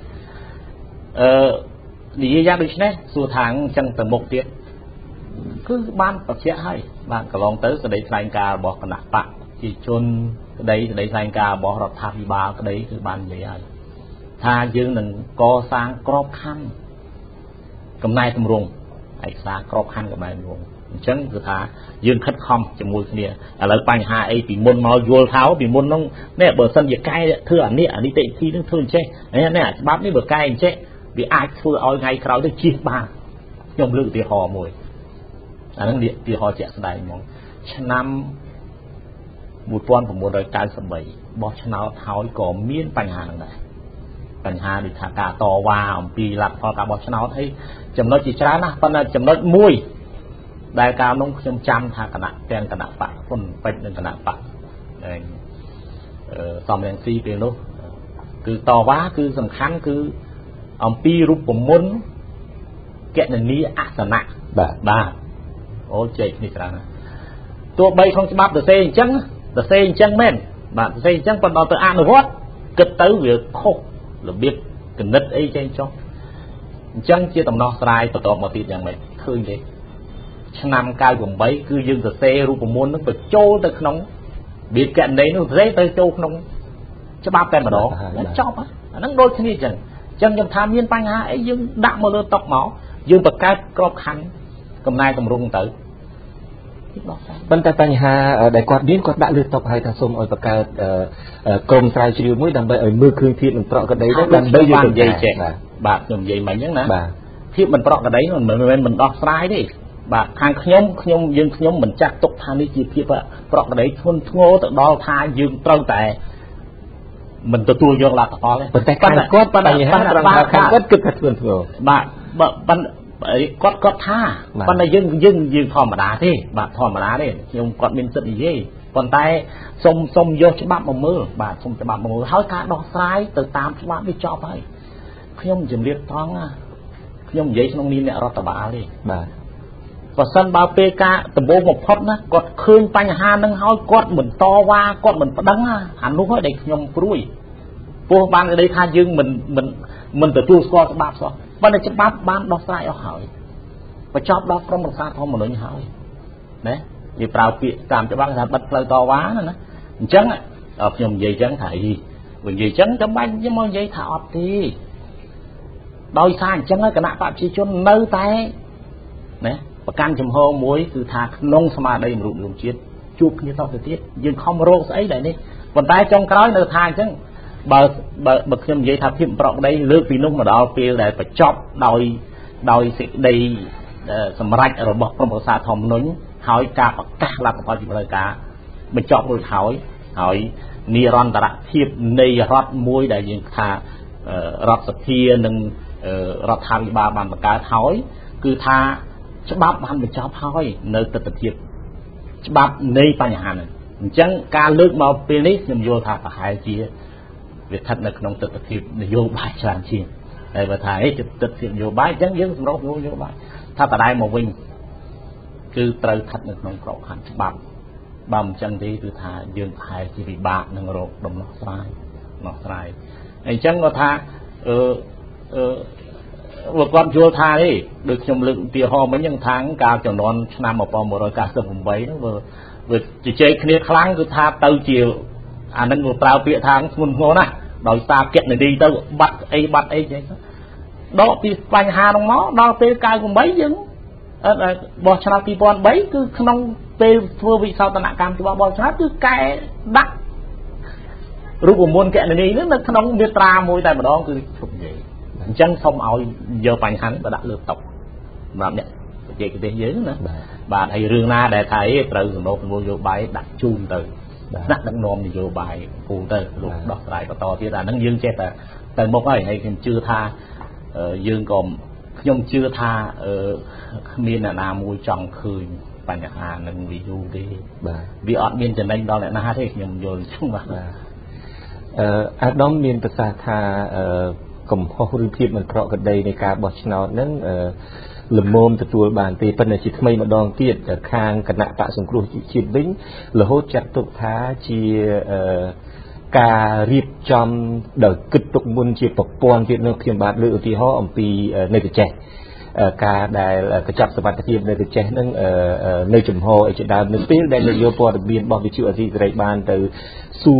និយាយយ៉ាងដូចនេះសួរថាអញ្ចឹងទៅមុខទៀតគឺបានបញ្ជាក់ហើយបានកន្លងទៅសេចក្តីថ្លែងការណ៍របស់គណៈបកជាជនក្តីសេចក្តីថ្លែងការណ៍របស់រដ្ឋាភិបាលក្តីគឺបាននិយាយហើយថាយើងនឹងកសាងក្របខ័ណ្ឌកំណែតម្រង់ឯកសារក្របខ័ណ្ឌកំណែតម្រង់អញ្ចឹងគឺថាយើងខិតខំជាមួយគ្នាឥឡូវបញ្ហាអីពីមុនមកយល់ថាពីមុនហ្នឹងនេះបើសិនជាកែធ្វើអានេះនីតិវិធីហ្នឹងធ្វើអញ្ចេះនេះច្បាប់នេះបើកែអញ្ចេះវាអាចធ្វើឲ្យថ្ងៃក្រោយទៅជៀសបានខ្ញុំលើកឧទាហរណ៍មួយអាហ្នឹងឧទាហរណ៍ជាក់ស្ដែងហ្មងឆ្នាំ1993បោះឆ្នោតហើយក៏មានបញ្ហាហ្នឹងដែរបញ្ហាដូចថាការតវ៉ាអំពីលទ្ធផលការបោះឆ្នោតហើយចំណុចជាច្រើនណាស់ប៉ុន្តែចំណុចមួយដែលកាលនោះខ្ញុំចាំថាគណៈទាំងគណៈបកហ៊ុនពេជ្រនិងគណៈបកសំរងស៊ីពេលនោះគឺតវ៉ាគឺសំខាន់គឺអំពីរូបមន្តកណនីអសនៈបាទអូចេកនេះច្រើនណាស់ទោះបីក្នុងច្បាប់សរសេរអញ្ចឹងមែនបាទសរសេរអញ្ចឹងប៉ុន្តែទៅអនុវត្ត kết tới việc khô là biết cái nứt ấy trên cho chân chia tầm nó sai tọt một thịtอย่างไรคือvậy năm cao gồm bấy cứ dương từ xe ru của môn nó phải trôi tới nóng biết kẹn đấy nó dễ tới trôi nóng cho ba cái mà đó nó chọc á nó đôi khi chẳng chân trong tham nhiên bánh há ấy dương đạm một lơ tóc máu dương bậc cái crop khăn cầm nai cầm rung tử bên tay bánh há đại quạt biến quạt đã lướt tóc hay ta xôm ở bậc cái cầm trai chiều mũi đầm bay ở mưa khương thiên mình trọ cái đấy đó đầm bay dương dây trẻ bạc nhom dây mày nhá nè khi mình trọ cái đấy mình đo sai đi bà hàng nhom dương nhom mình chắc tục than đi chi phí ạ trọ cái đấy thôn ngô tự đo tha dương trâu tệ mình tự tua dương là to lên. Bên tay khăn cốt bánh há khăn cốt cực thật luôn thường. Bạn cốt tha. Bên này dương thò mà đá thế, bạn thò mà đá đấy, nhưng cốt mình rất gì. Còn tay xông vô cho bạn mà mưa, bạn xông cho bạn mà mưa, hỏi cả đo sai từ tam cho bạn đi cho vậy. Nhom dừng liệt thoáng à, nhom giấy trong đi nè rót tờ bà đi. Và sân bao PK tầm bố một phút á, cột khơi bánh hà nâng hỏi cột mình to qua, cột mình đắng á, hẳn lúc hỏi để nhom cùi. Vô ban ở đây tha dương mình tự tu score bắp sao? Ban này bắp ban đo sai ở hỏi, và chóp đó from một xa thôi mà nói hỏi, đấy, vì vào việc làm cho ban là bật lời to quá nữa, chấn á, ở nhom dây chấn thầy, mình dây chấn cho bánh chứ món dây thọ thì, đôi sai chấn á cái nạ phạm chi chôn nơi tay, đấy. Và căn chùm hô muối từ thà nông sama đây một rụng chết chụp như tao thời tiết nhưng không rô ấy đấy đi còn tay trong cái nơi thà chứ bậc nhầm dây thà phim bọc đây lướt vì nông mà đó kia để phải chọc đòi sẽ đầy sầm rạch rồi bọc trong một xa thòng núng hỏi cả bậc cả là có gì lời cả mình chọc rồi hỏi niron ta đã thiệp này rót muối để những thà rót sập thia nâng rót tham ba bàn bậc cả hỏi cứ tha bắp ban bị chọc hỏi nơi tự thiệp bắp nơi bánh hà này chẳng ca nước màu penis nhưng vô thà phải hai chia việc thật là không tự thiệp để vô bài tràn chia đây và thấy tự thiệp vô bài chẳng dưng đâu vô bài thà tại đây một mình cứ trời thật là không có hẳn bắp bầm chân đi từ thà dương hai chỉ bị bạc nâng rột đồng nó sai này chẳng có thà vừa con chua tha đi được trong lượng tiền ho mấy những tháng cao cho non năm một bao một rồi cả sập vùng bấy nó vừa chỉ chơi kia kháng cứ tha từ chiều nâng một tàu bịa tháng nguồn ngô nè đòi xa kiện này đi đâu bắt ấy vậy đó thì bánh hà trong nó đo tê cao vùng bấy chứ bỏ cho nó thì bọn bấy cứ không tê vừa bị sao ta nặng cam thì bỏ cho nó cứ cái đắt lúc của môn kiện này đi nó không biết ra môi tại mà đó cứ phục vậy chân không ao giờ bánh hắn và đã lượt tộc làm nhận về cái thế giới nữa bạn thầy rương na để thấy từ một vô bài đặt chun từ đặt đặt nôm thì vô bài phù từ lúc đó lại có to thì là nó dương chết là từ một ngày hay chưa tha dương còn nhung chưa tha miền là nam môi trong khơi bánh hà nâng ví dụ đi vì ở miền trần anh đó lại na thế nhung vô chung mà đó miền tây tha cầm hoa hương thiệp mình trọ gần đâyในการบอชนานั้นลมมตัวบานตีเป็นในจิตไม่มาดองเกียรติข้างคณะปะสงครุจิตวิ่งหรือโหจัดตุกท้าจีการรีบจำเด็กกึศตุกมุนจีปกปอนจีนเพียงบาทหรือที่ห่อมปีในตัวแจการได้กระจับสมบัติเทียมในตัวแจนั้นในจุ่มห่อจะดาวนึกปีได้ในโยปอร์เบียนบอกวิจิตรที่ไรบานแต่สู้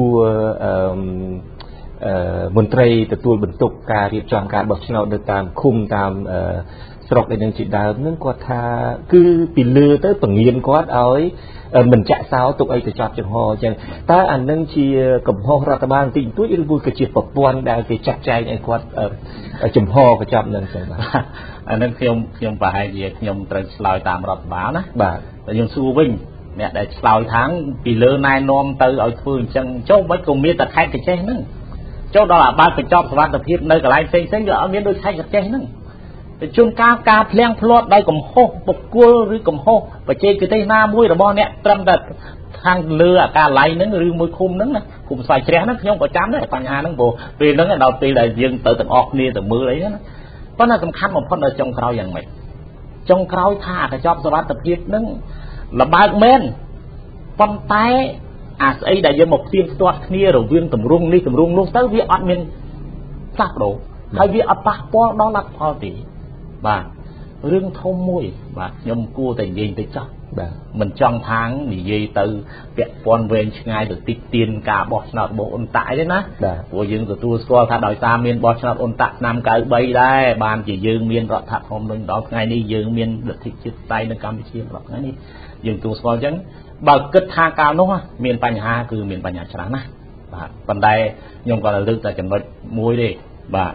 มนตรีแต่ตัวบรรทุกการเรียบจำการบอกชนะโดยตามคุมตามสระในหนังจิตดาวนั่นก็ท่าคือปีเลือtớiฝั่งเงียนก็เอาmình chạy sao tụi ấy từ chọn trường hồ chẳng ta anh nâng chi cầm hồ ra ta ban tình túi vui cái chuyện bậc quan đang cái chặt chay này quát ở trường hồ cái chọn nâng chẳng anh nâng khi ông bà hay gì khi ông trời soi tạm rọt bá đó bà dùng su vinh mẹ để soi thángปีเลือnai nom từ ở phương chẳng chỗ mấy cùng miết tật hay cái chơi nữa chỗ đó là ba phải chọn sạch tập hiệp nơi cả lại xây ở miền đôi hay cái chơi nữa chung ca phèn phốt đây cầm hô bọc cua rồi cầm hô và chơi cái tay na mũi là bo nè trăm đợt thang lừa ca lại nó rồi mũi khum nó cùng xoay trẻ nó không có chám đấy phần nhà nó bồ vì nó đầu tiên là dừng tự từng ọt nia từ mưa đấy nó có là tầm khăn một phần ở trong khâuอย่างmày trong khâu tha cái job sạch tập hiệp nó là ba men con tay ấy đại dương một tiên toát kia rồi viên tầm rung luôn tới việc ăn miên sạc đồ hay việc ấp bạc po đó là phò tỷ và riêng thông môi và nhom cua tại gì tới chọc mình trong tháng thì gì từ việc con về ngay được tiền cả bọt nợ bộ ôn tại đấy ná của dương từ tu score thà đòi ta miên bọt nợ ôn tại nam cái bay đây bàn chỉ dương miên rọt thật hôm mình đó ngày đi dương miên được thị chiết tay nó Campuchia rọt ngày đi dương tu score chẳng bờ kết tha cao đúng không miền Pành Hà cứ miền Pành Hà chán á và phần đây nhung còn là lương tại chấm muối đi và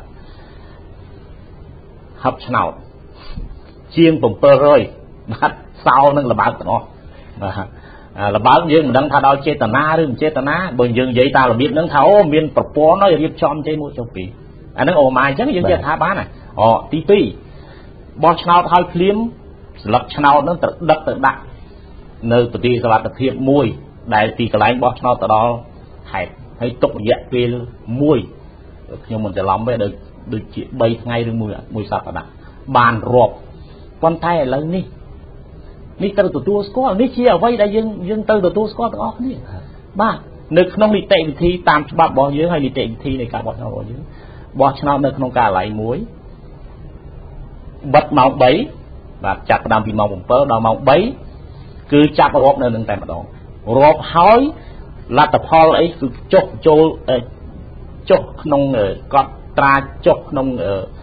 hấp chảo chiên bồng pơ rồi bắt sau nó là báo nó là báo dương mình đang thao đau chết na bởi dương vậy ta là biết nâng tháo miền Ppo nó điệp chom chơi mũi châu Phi nó ồ mai chắc dương tha bán này tí pi bò chảo thao liếm lật chảo nó tự đặt nơi tụi đi là tập hiệp mùi đại thì cái lái bó nó từ đó hay tục dạy về mùi nhưng mình sẽ làm về được chỉ bay ngay được mùi sạch là bàn rộp con tay là ní từ tụi tôi có ní chia ở vây đại dương từ tụi tôi có đó ní ba nơi không đi tệ thì tam cho bác bỏ dưới hay đi tệ thì này cả bỏ nó dưới bỏ cho nó nơi không cả lại muối bắt màu bấy và chặt đam vì màu bồng pơ đào màu bấy cứ chặt rộp nơi nâng tay mà đó rộp hói là tập hò ấy cứ chốt nông con tra chốt nông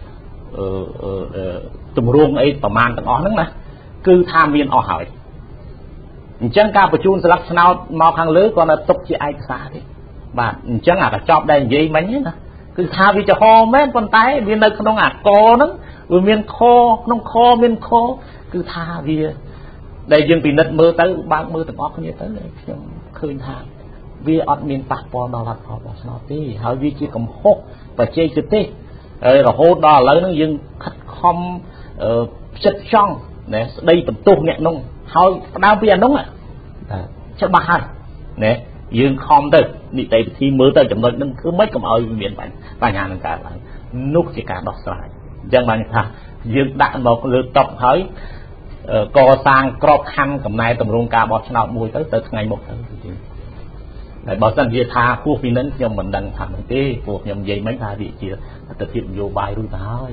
tùm ruộng ấy tầm man tầm ó nâng nè cứ tham viên ó hỏi chẳng cả bởi chun sẽ lắc nào màu kháng lưới còn là tục chị ai xa thế và chẳng cả chọc đây dây mấy nè cứ tham viên cho ho mến con tay viên nơi không co nâng vừa miền kho miền kho cứ tha viên đây dương vì nứt mưa tới bác mưa tầm ó không như tới khơi tha vì ọt miền bạc bò đào lạt họ bỏ sao tí hỏi vì chỉ cầm hốt và chơi cứ tí rồi hốt đào lấy nó dương khát không chất trong nè đây tầm tu nhẹ nông hỏi đau bây giờ đúng à chắc ba hai nè dương không tới đi tay thì mưa tới chậm nó cứ mấy cầm ơi miền Pành Hà cả lại nút chỉ cả đọt lại chẳng bằng thà dương đặt một lượt tập hỏi co sang crop khăn cầm này tầm rung cả bọt nào mùi tới ngày một tới bảo dân việt tha khu phi nấn nhưng mình đang thẳng cái cuộc nhầm dây mấy tha vị chia thực hiện vô bài rồi thôi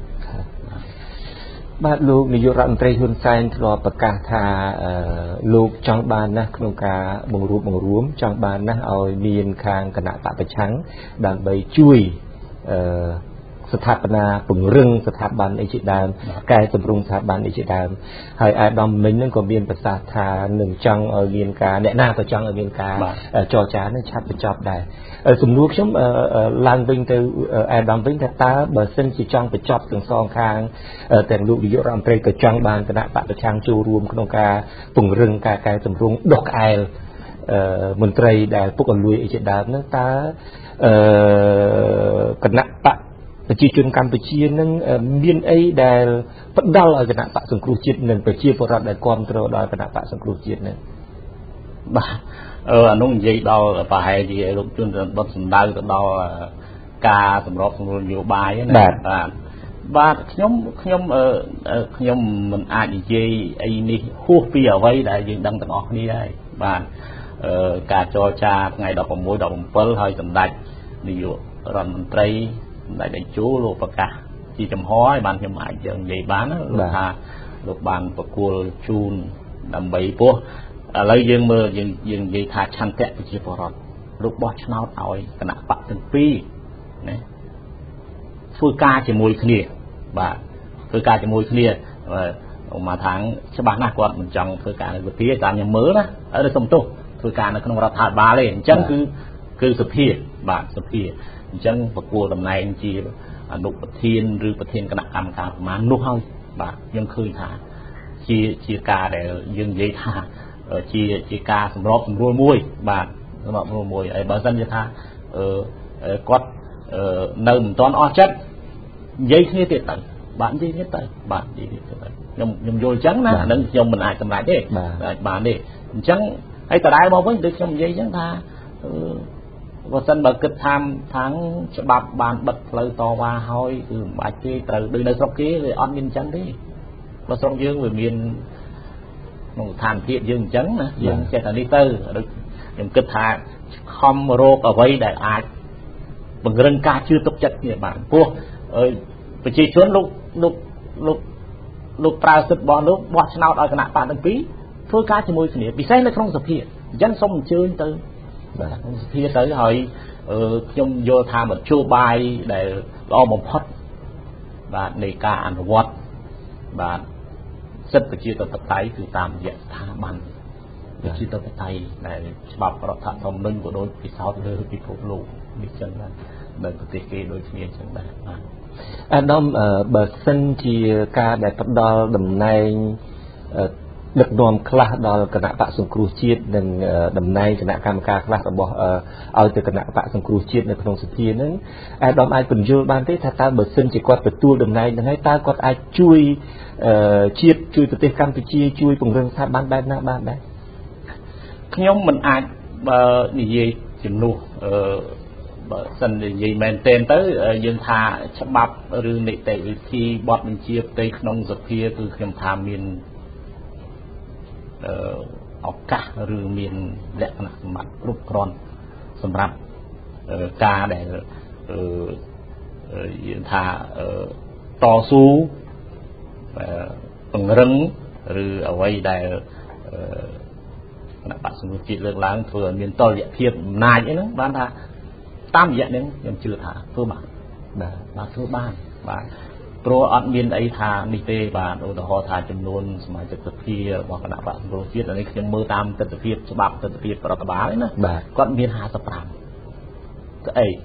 bạn lúc này vô rộng tây hôn xanh lo bậc cả thà lúc trong ban na không cả bồng rúm trong ban na ở miền khang cận tạ bạch trắng đàn bầy chuiสถาปนาปึงรึงสถาบันไอจิดามกายสมรุงสถาบันไอจิดามให้อาดอมมินนั่นก็เบียนภาษาทาหนึ่งจังเบียนกาแนะนำประจังเบียนกาจอจานนั่นชัดประจอบได้สมรู้ช่วงลานวิ่งtừอาดอมวิ่งแต่ตาเบอร์เส้นจีจังประจอบถึงซองคางแต่ลูกดิโยรำเตยกระจังบานคณะปะประชังจูรวมขนมกาปึงรึงกายสมรุงดอกไอมนตรีได้พวกลุยไอจิดามนั่นตาคณะปะจีจุนกัมพูชีนั่งมีนไอได้พัดดาวคณะปะสังครุจิตนั่งไปเชี่ยวปรดได้ความตรดคณะปะสังครุจิตนั่นบ้านุ่งยีดาวไปให้ดีลูกจุนบัดสันดาวก็ดาวกาสำรองสำรวจอยู่บ่ายนั่นบ้าขยมมันอาจจะยีไอ้นี่คู่ปีเอาไว้ได้ยังดังต่างออกนี่ได้บ้านการจอจาไงดอกผมมวยดอกผมเปิลให้สำได้นี่อยู่รันตรีđại đại chú lô bạc cả chỉ chấm hói bàn chấm mại chấm vậy bán lô hà lô bàn bạc cua chun đầm bầy po lấy dương mơ dương vậy thà chăn tẹt chỉ phò rọt lô bọt nào tỏi cái nạp bạc từng pi này phơi ca chỉ mùi khnia và phơi ca chỉ mùi khnia mà tháng cho bán nào quạt mình trồng phơi ca là phía tạm nhà mớ đó ở đây sông tô phơi ca nó không ra thả ba lên chân cứ sụp phía bạn sụp phía chẳng và cua tầm này anh chị đục thiên rư thiên cái đặc cảm cả mà nuốt hơi và dân khơi thả chia ca để dân dây thả chia ca sầm rót rùa môi và rùa môi ấy bảo dân dây thả quát nơi mình toán o chất dây thế tiệt tận bạn dây thế tận bạn gì nhom vô trắng nè nâng nhom mình ai tầm lại thế bạn đi trắng hay tờ đai bao với được nhom dây trắng tha và dân bậc kịch tham tháng bạc bàn bật lời to qua hỏi bài chơi từ nơi sóc kia rồi on miền trắng đi và sông dương về miền tham thiện dương trắng nè dương sẽ là đi tư ខ្ញុំគិតថាខំរកអ្វីដែលអាចបង្រឹងការជឿទុកចិត្តគ្នាបានព្រោះប្រជាជនលោកប្រើសិទ្ធិរបស់លោកបោះឆ្នោតឲ្យគណៈបកទាំងពីរធ្វើការជាមួយគ្នាពិសេសនៅក្នុងសភាអញ្ចឹងសូមអញ្ជើញទៅបាទក្នុងសភាទៅហើយខ្ញុំយល់ថាមធ្យោបាយដែលល្អបំផុតបាទនៃការអនុវត្តបាទសិទ្ធិប្រជាធិបតេយ្យគឺតាមរយៈស្ថាប័នប្រជាធិបតេយ្យដែលច្បាប់រដ្ឋធម្មនុញ្ញក៏ដូចពិសោធន៍លើពិភពលោកនេះចឹងដែរនៅប្រទេសគេដូចគ្នាចឹងដែរបាទអាដាមបើសិនជាការដែលផ្ដល់តំណែងដឹកនាំខ្លះដល់គណៈបកសង្គ្រោះជាតិនិងតំណែងគណៈកម្មការខ្លះរបស់ឲ្យទៅគណៈបកសង្គ្រោះជាតិនៅក្នុងសភាហ្នឹងអាដាមអាចពន្យល់បានទេថាតើបើសិនជាគាត់ទទួលតំណែងហ្នឹងហើយតើគាត់អាចជួយជាតិជួយប្រទេសកម្ពុជាជួយពង្រឹងស្ថាប័នបែបណាបានដែរខ្ញុំមិនអាចនិយាយជំនួសបើសិននិយាយមែនទែនទៅយើងថាច្បាប់ឬនីតិវិធីបទបញ្ជាផ្ទៃក្នុងសភាគឺខ្ញុំថាមានឱកាសឬមានលក្ខណៈសម្បត្តិគ្រប់គ្រាន់សម្រាប់ការដែលយើងថាតស៊ូពង្រឹងឬអ្វីដែលគណៈបកសង្គ្រោះជាតិលើកឡើងធ្វើឲ្យមានតុល្យភាពអំណាចអីហ្នឹងបានថាតាមរយៈនេះខ្ញុំជឿថាធ្វើបានបាទធ្វើបានបាទព្រោះអត់មានអីថានេះទេបាទឧទាហរណ៍ថាចំនួនសមាជិកសភារបស់គណៈបកសង្គ្រោះជាតិនេះខ្ញុំមើលតាមទស្សនវិជ្ជាច្បាប់ទស្សនវិជ្ជារដ្ឋបាលឯណាគាត់មាន55ទៅអី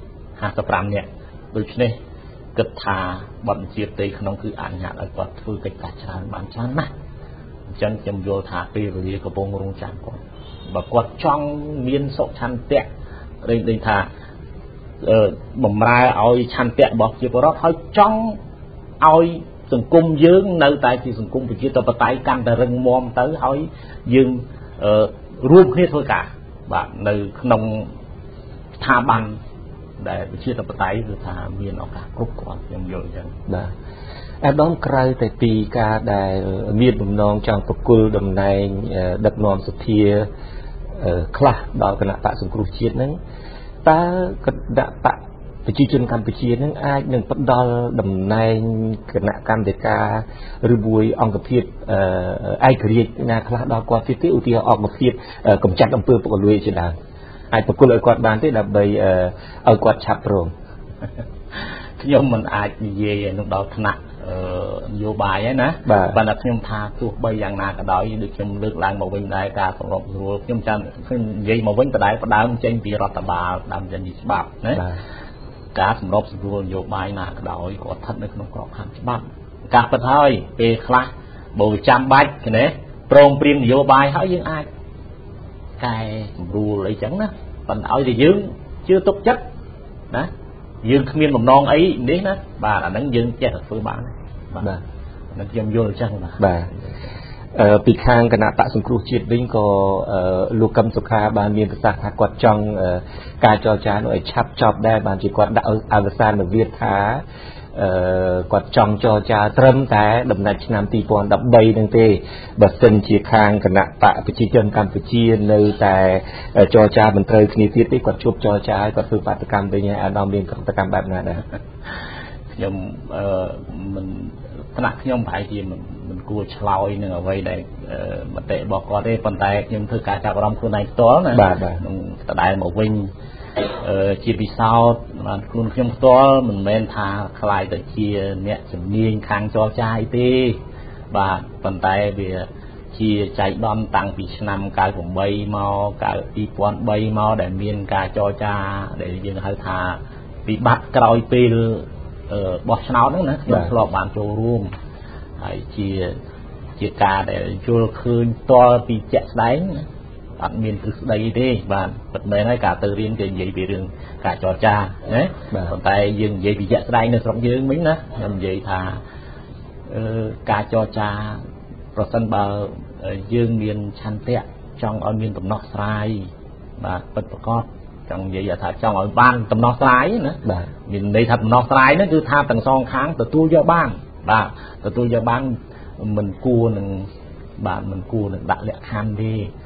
55នាក់ដូច្នេះគិតថាបទបញ្ជាផ្ទៃក្នុងគឺអនុញ្ញាតឲ្យគាត់ធ្វើកិច្ចការច្រើនបានច្រើនណាស់អញ្ចឹងខ្ញុំយល់ថាពេលវេលាកំពុងរងចាំគាត់បើគាត់ចង់មានសុឆន្ទៈដូចថាបំរើឲ្យឆន្ទៈរបស់ប្រជាពលរដ្ឋហើយចង់ឲ្យសង្គមយើងនៅតែជាសង្គមប្រជាធិបតេយ្យកាន់តែរឹងមាំទៅហើយយើងរួមគ្នាធ្វើការបាទនៅក្នុងស្ថាប័នដែលប្រជាធិបតេយ្យគឺថាមានឱកាសគ្រប់គ្រាន់ខ្ញុំយល់អញ្ចឹងបាទអាដាមក្រៅតែពីការដែលមានបំណងចង់ប្រគល់តំណែងដឹកនាំសភាខ្លះដល់គណៈបកសង្គ្រោះជាតិហ្នឹងតើគណៈបកប្រជាជនកម្ពុជានឹងអាចនឹងផ្ដល់តំណែងគណៈកម្មការឬមួយអង្គភាពឯករាជ្យណាខ្លះដល់គាត់ទៀតទេឧទាហរណ៍អង្គភាពកម្ចាត់អំពើពុករលួយជាដើមអាចប្រគល់ឲ្យគាត់បានទេដើម្បីឲ្យគាត់ឆាប់ព្រមខ្ញុំមិនអាចនិយាយនឹងដល់ថ្នាក់នយោបាយហ្នឹងណាប៉ុន្តែខ្ញុំថាទោះបីយ៉ាងណាក៏ដោយដូចខ្ញុំលើកឡើងមកវិញដែរការសម្របសម្រួលខ្ញុំចាំនិយាយមកវិញដដែលផ្ដើមចេញពីរដ្ឋបាលដើមចេញពីច្បាប់ណាការសម្របសម្រួលនយោបាយណាក៏ដោយក៏ស្ថិតនៅក្នុងក្របខ័ណ្ឌច្បាប់ការពិតហើយពេលខ្លះបើចាំបាច់ណាព្រមព្រៀងនយោបាយហើយយើងអាចកែសម្រួលអីចឹងណាប៉ុន្តែឲ្យតែយើងជឿទុកចិត្តណាយើងគ្មានបំណងអីនេះណាបាទអាហ្នឹងយើងចេះតែធ្វើបានបាទហ្នឹងខ្ញុំយល់អញ្ចឹងបាទពីខាងគណៈបកសង្គ្រោះជាតិវិញក៏លោកកឹមសុខាបានមានប្រសាសន៍ថាគាត់ចង់ការចរចានោះឲ្យឆាប់ចប់ដែរបានជាគាត់ដាក់អវសានវិវាទថាគាត់ចង់ចរចាត្រឹមតែដំណាច់ឆ្នាំ2013នឹងទេបើសិនជាខាងគណៈបកប្រជាជនកម្ពុជានៅតែចរចាមិនត្រូវគ្នាទៀតទេគាត់ជួបចរចាហើយគាត់ធ្វើបាតកម្មវិញហើយអាដាមមានបាតកម្មបែបណាដែរខ្ញុំមិនថ្នាក់ខ្ញុំប្រហែលជាមិនគួរឆ្លើយនឹងអ្វីដែលមតិរបស់គាត់ទេប៉ុន្តែខ្ញុំធ្វើការចាប់អារម្មណ៍ខ្លួនឯងផ្ទាល់ណានឹងដដែលមកវិញជាពិសោធន៍បានខ្លួនខ្ញុំផ្ទាល់មិនមែនថាខ្លាយទៅជាអ្នកជំនាញខាងចរចាអីទេបាទប៉ុន្តែវាជាចៃដន្យតាំងពីឆ្នាំ98មក2003មកដែលមានការចរចាដែលយើងហៅថាវិបត្តិក្រោយពេលបោះឆ្នោតហ្នឹងណាខ្ញុំធ្លាប់បានចូលរួមហើយជាការដែលយល់ឃើញផ្ទាល់ពីជាក់ស្ដែងអត់មានទ្រឹស្ដីទេបាទពិតមែនហើយការទៅរៀនគេនិយាយពីរឿងការចរចាណាប៉ុន្តែយើងនិយាយពីជាក់ស្ដែងនៅស្រុកយើងវិញណាខ្ញុំនិយាយថាការចរចាប្រសិនបើយើងមានឆន្ទៈចង់ឲ្យមានដំណោះស្រាយបាទពិតប្រាកដចង់និយាយថាចង់ឲ្យបានដំណោះស្រាយណាបាទមានន័យថាដំណោះស្រាយហ្នឹងគឺថាទាំងសងខាងទទួលយកបានបាទទទួលយកបានមិនគួរនឹងបាទមិនគួរនឹងដាក់លក្ខខណ្ឌទេ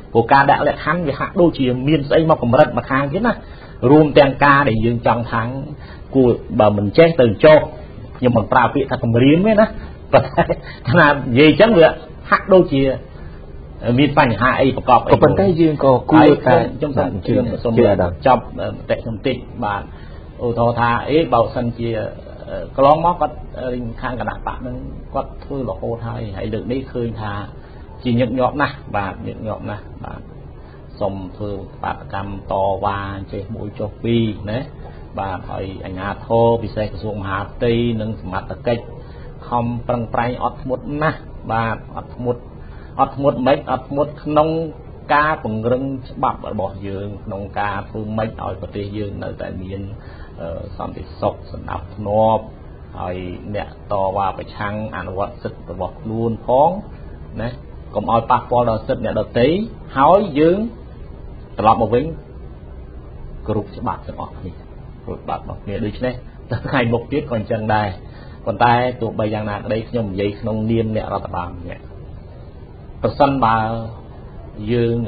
của ca đã lại khăn về hạ đôi chỉ miên xây một cầm rật mà khang chứ nè rùm tên ca để dương trong tháng của bà mình chết từ châu nhưng mà prao bị thật cầm riếm ấy nè là gì chắc vậy hạ đôi chỉ miên phanh hạ ấyประกอบ còn cái dương có cua ta trong trường chưa chọc tệ thông tin bạn ô tô tha ấy bảo sân chia có lóng móc có khang cả đạn bạn nó có thôi là khô thay hãy được đi khơi thà chỉ nhượng nhọm nè và nhượng nhọm nè bạn xong thôi bạn cầm to và chơi mũi cho pi đấy và phải anh à thô vì xe xuống hà tây nâng mặt ở cây không bằng prai ọt một nè và ọt một mấy ọt một nông ca bằng rừng bắp ở bỏ giường nông ca phương mấy ởประเทศ dương nơi tại miền xong thì sọc sẵn áp nộp rồi nè to và phải chăng ảnh vật sức và bọc luôn phóng nè còn oi bác bó đo sức nè đo tí hói dương tập lọc một vĩnh group sẽ bạc sẽ bọc đi group bạc bọc nghĩa đi chứ nè tất hai một tiết còn chân đài còn tay tụi bây giờ nào đây nhầm dây nông niên nè ra tập bằng nè tập sân bà dương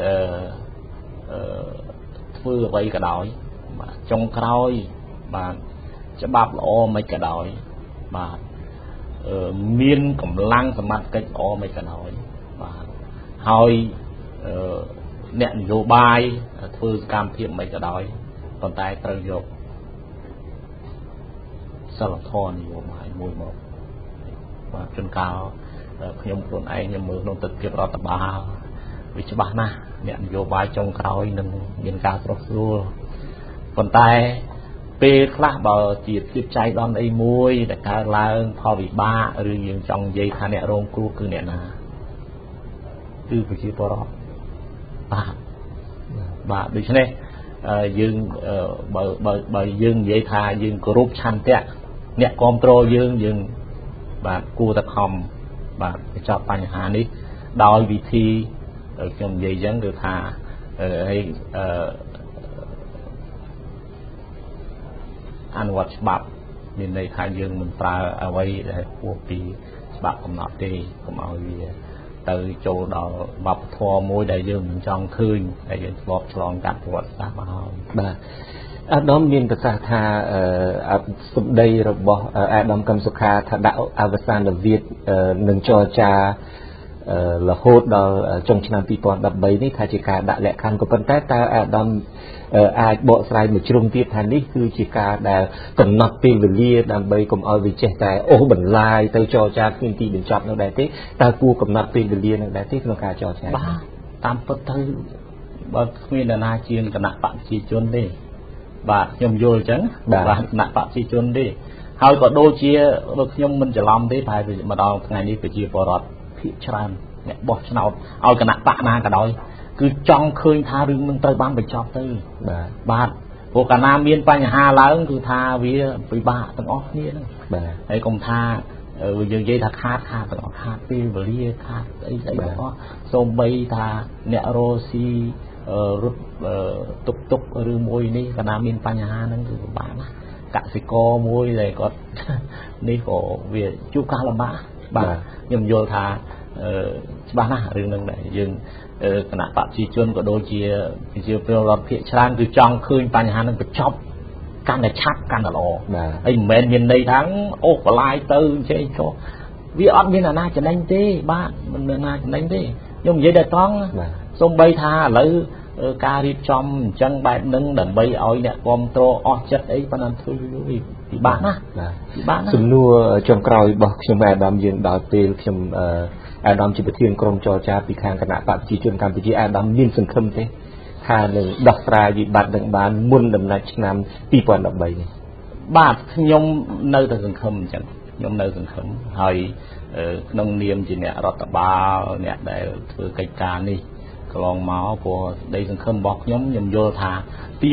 vừa vậy cả đói mà trong khói bà sẽ bạp lỗ mấy cả đói mà miên cầm lăng cầm mặt cách lỗ mấy cả đói mà hỏi nẹn vô bài vừa cam thiệm mấy cả đói còn tay trời dục sao là thon vô bài mùi một và chân cao nhung luôn anh nhung mưa luôn tự kiếp ra tập ba vì cho bạn na nhận vô bài trong khói nâng miền cao rất luôn còn tay pe khác bờ chỉ tiếp trái đón ấy muối để cả là phò bị ba rồi dương trong dây thà nẹt rong cua cứ nẹt na từ vị trí đó ba được chứ này dương bờ dương dây thà dương group chăn tẹt nẹt control dương và cua tập hòm và choปัญหา นี้ đòi vị thi ở trong dây dẫn được thà hay ăn vật bạc nên đây thay dương mình pra ở đây để của pi bạc cầm nọ đi cầm ao gì từ chỗ đó bọc thò môi đại dương mình trong khơi đại dương bọc tròn cắt vật sát vào bà đó miền Tây tha sụp đây rồi bỏ Adam cầm sục hà thà đạo Avasan là Việt nâng cho cha là hốt đó trong năm 2013 thay chỉ cả đại lệ khăn của phần tết ta Adam ai bộ sai một trung tiết thànhនេះគឺជាការដែលកំណត់ពេលវេលាដើម្បីកុំឲ្យវាចេះតែអូសបន្លាយទៅចរចាគ្មានទីបញ្ចប់នៅដែរទេតើគួរកំណត់ពេលវេលានៅដែរទេក្នុងការចរចាបាទតាមពិតទៅបើគ្មានអ្នកណាជាគណៈបព្វជិជនទេបាទខ្ញុំយល់អញ្ចឹងបាទគណៈបព្វជិជនទេហើយក៏ដូចជាខ្ញុំមិនច្រឡំទេប្រហែលម្ដងថ្ងៃនេះប្រជាពលរដ្ឋភាគច្រើនអ្នកបោះឆ្នោតឲ្យគណៈបកណាក៏ដោយគឺចង់ឃើញថារឿងនឹងត្រូវបានបញ្ចប់ទៅបាទព្រោះកាលណាមានបញ្ហាឡើងគឺថាវាពិបាកទាំងអស់គ្នាហ្នឹងបាទហើយកុំថាយើងនិយាយថាខាតទាំងអស់ខាតពេលវេលាខាតអីទាំងអស់សូម្បីថាអ្នករស់ស៊ីរត់ទុកឬមួយនេះកាលណាមានបញ្ហាហ្នឹងគឺពិបាកណាស់កសិករមួយដែលគាត់នេះក៏វាជួបការលំបាកបាទខ្ញុំយល់ថាច្បាស់ណាស់រឿងហ្នឹងដែរយើងគណៈបព្វជិជនក៏ដូចជាប្រជាពលរដ្ឋភាគច្រើនគឺចង់ឃើញបញ្ហានឹងបញ្ចប់កាន់តែឆាប់កាន់តែល្អហើយមិនមែនមានន័យថាអូសបន្លាយទៅអញ្ចឹងចុះវាអត់មានអាណាចំណេញទេបាទមិនមានអាណាចំណេញទេខ្ញុំនិយាយតែត្រង់សូម្បីថាឥឡូវការរៀបចំអញ្ចឹងបែបហ្នឹងដើម្បីឲ្យអ្នកគ្រប់គ្រងអស់ចិត្តអីប៉ុន្តែធ្វើពិបាកណាស់ពិបាកណាស់សំណួរចុងក្រោយរបស់ខ្ញុំអាដាមយើងដល់ពេលខ្ញុំអាដាមជាប្រធានក្រុមចរចាពីខាងគណៈបព្វជិជនកម្ពុជាអាដាមមានសង្ឃឹមទេថានឹងដោះស្រាយវិបត្តិនឹងបានមុនដំណាច់ឆ្នាំ2013នេះបាទខ្ញុំនៅតែសង្ឃឹមអញ្ចឹងខ្ញុំនៅសង្ឃឹមហើយក្នុងនាមជាអ្នករដ្ឋបាលអ្នកដែលធ្វើកិច្ចការនេះកន្លងមកព្រោះដីសង្ឃឹមរបស់ខ្ញុំយល់ថាទី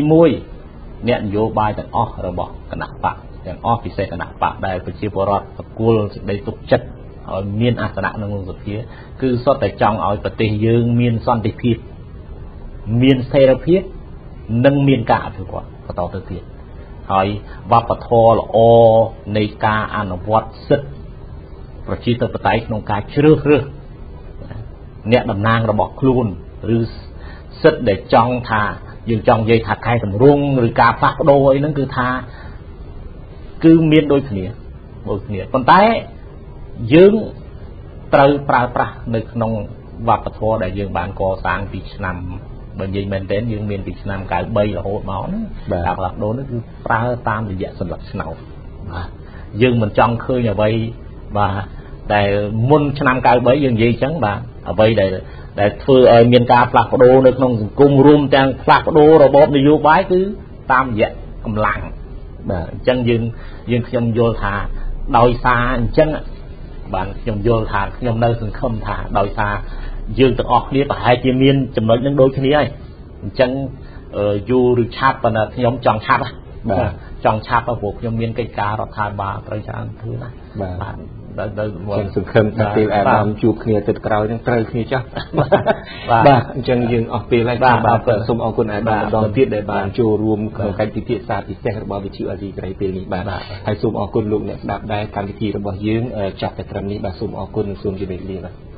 1អ្នកនយោបាយទាំងអស់របស់គណៈបកទាំងអស់ពិសេសគណៈបកដែលប្រជាពលរដ្ឋប្រគល់សេចក្តីទុកចិត្តឲ្យមានអាសនៈក្នុងសភាគឺសុទ្ធតែចង់ឲ្យប្រទេសយើងមានសន្តិភាពមានស្ថិរភាពនិងមានការអភិវឌ្ឍបន្តទៅទៀតហើយវប្បធម៌ល្អនៃការអនុវត្តសិទ្ធិប្រជាធិបតេយ្យក្នុងការជ្រើសរើសអ្នកតំណាងរបស់ខ្លួនឬ sức để trong thà dương trong dây thà khai thầm rung rồi cả phát đồ ấy nó cứ thà cứ miên đôi nghĩa còn tái dương trời pra được nông và bật thua để dương bạn có sang thì nằm bởi vì mình đến dương miền Việt Nam cái bay là hột máu đặc lập đó nó cứ pra tam thì dạ sân lập sầu dương mình trong khơi nhà bay và để muôn năm cái bấy dương gì chẳng bà ở bay để thưa ở miền ca flak đô được nông cùng room trang flak đô rồi bóp đi vô bái cứ tam dạ cầm lặng chân dương trong vô thà đòi xa chân bạn trong vô thà trong nơi thường không thà đòi xa dương tự ọc đi và hai chiếc miên chấm nói những đôi khi ấy chân du được chắp và là nhóm tròn chắp tròn chắp ở buộc nhóm miên cây cá rồi thà bà tới sáng thứ này chân sừng khâm đặc biệt là làm chụp kia từ cào những trời kia chắc bà chân dương ọc về lại bà xung ọc con ai bà đón tiếp để bà chùa rùm cái tiết tiết xa thì xe bà bị chịu gì cái về này bà hay xung ọc con lụng này đạp đai cái gì rồi bà dương chặt cái trầm này bà xung ọc con xung gì về liền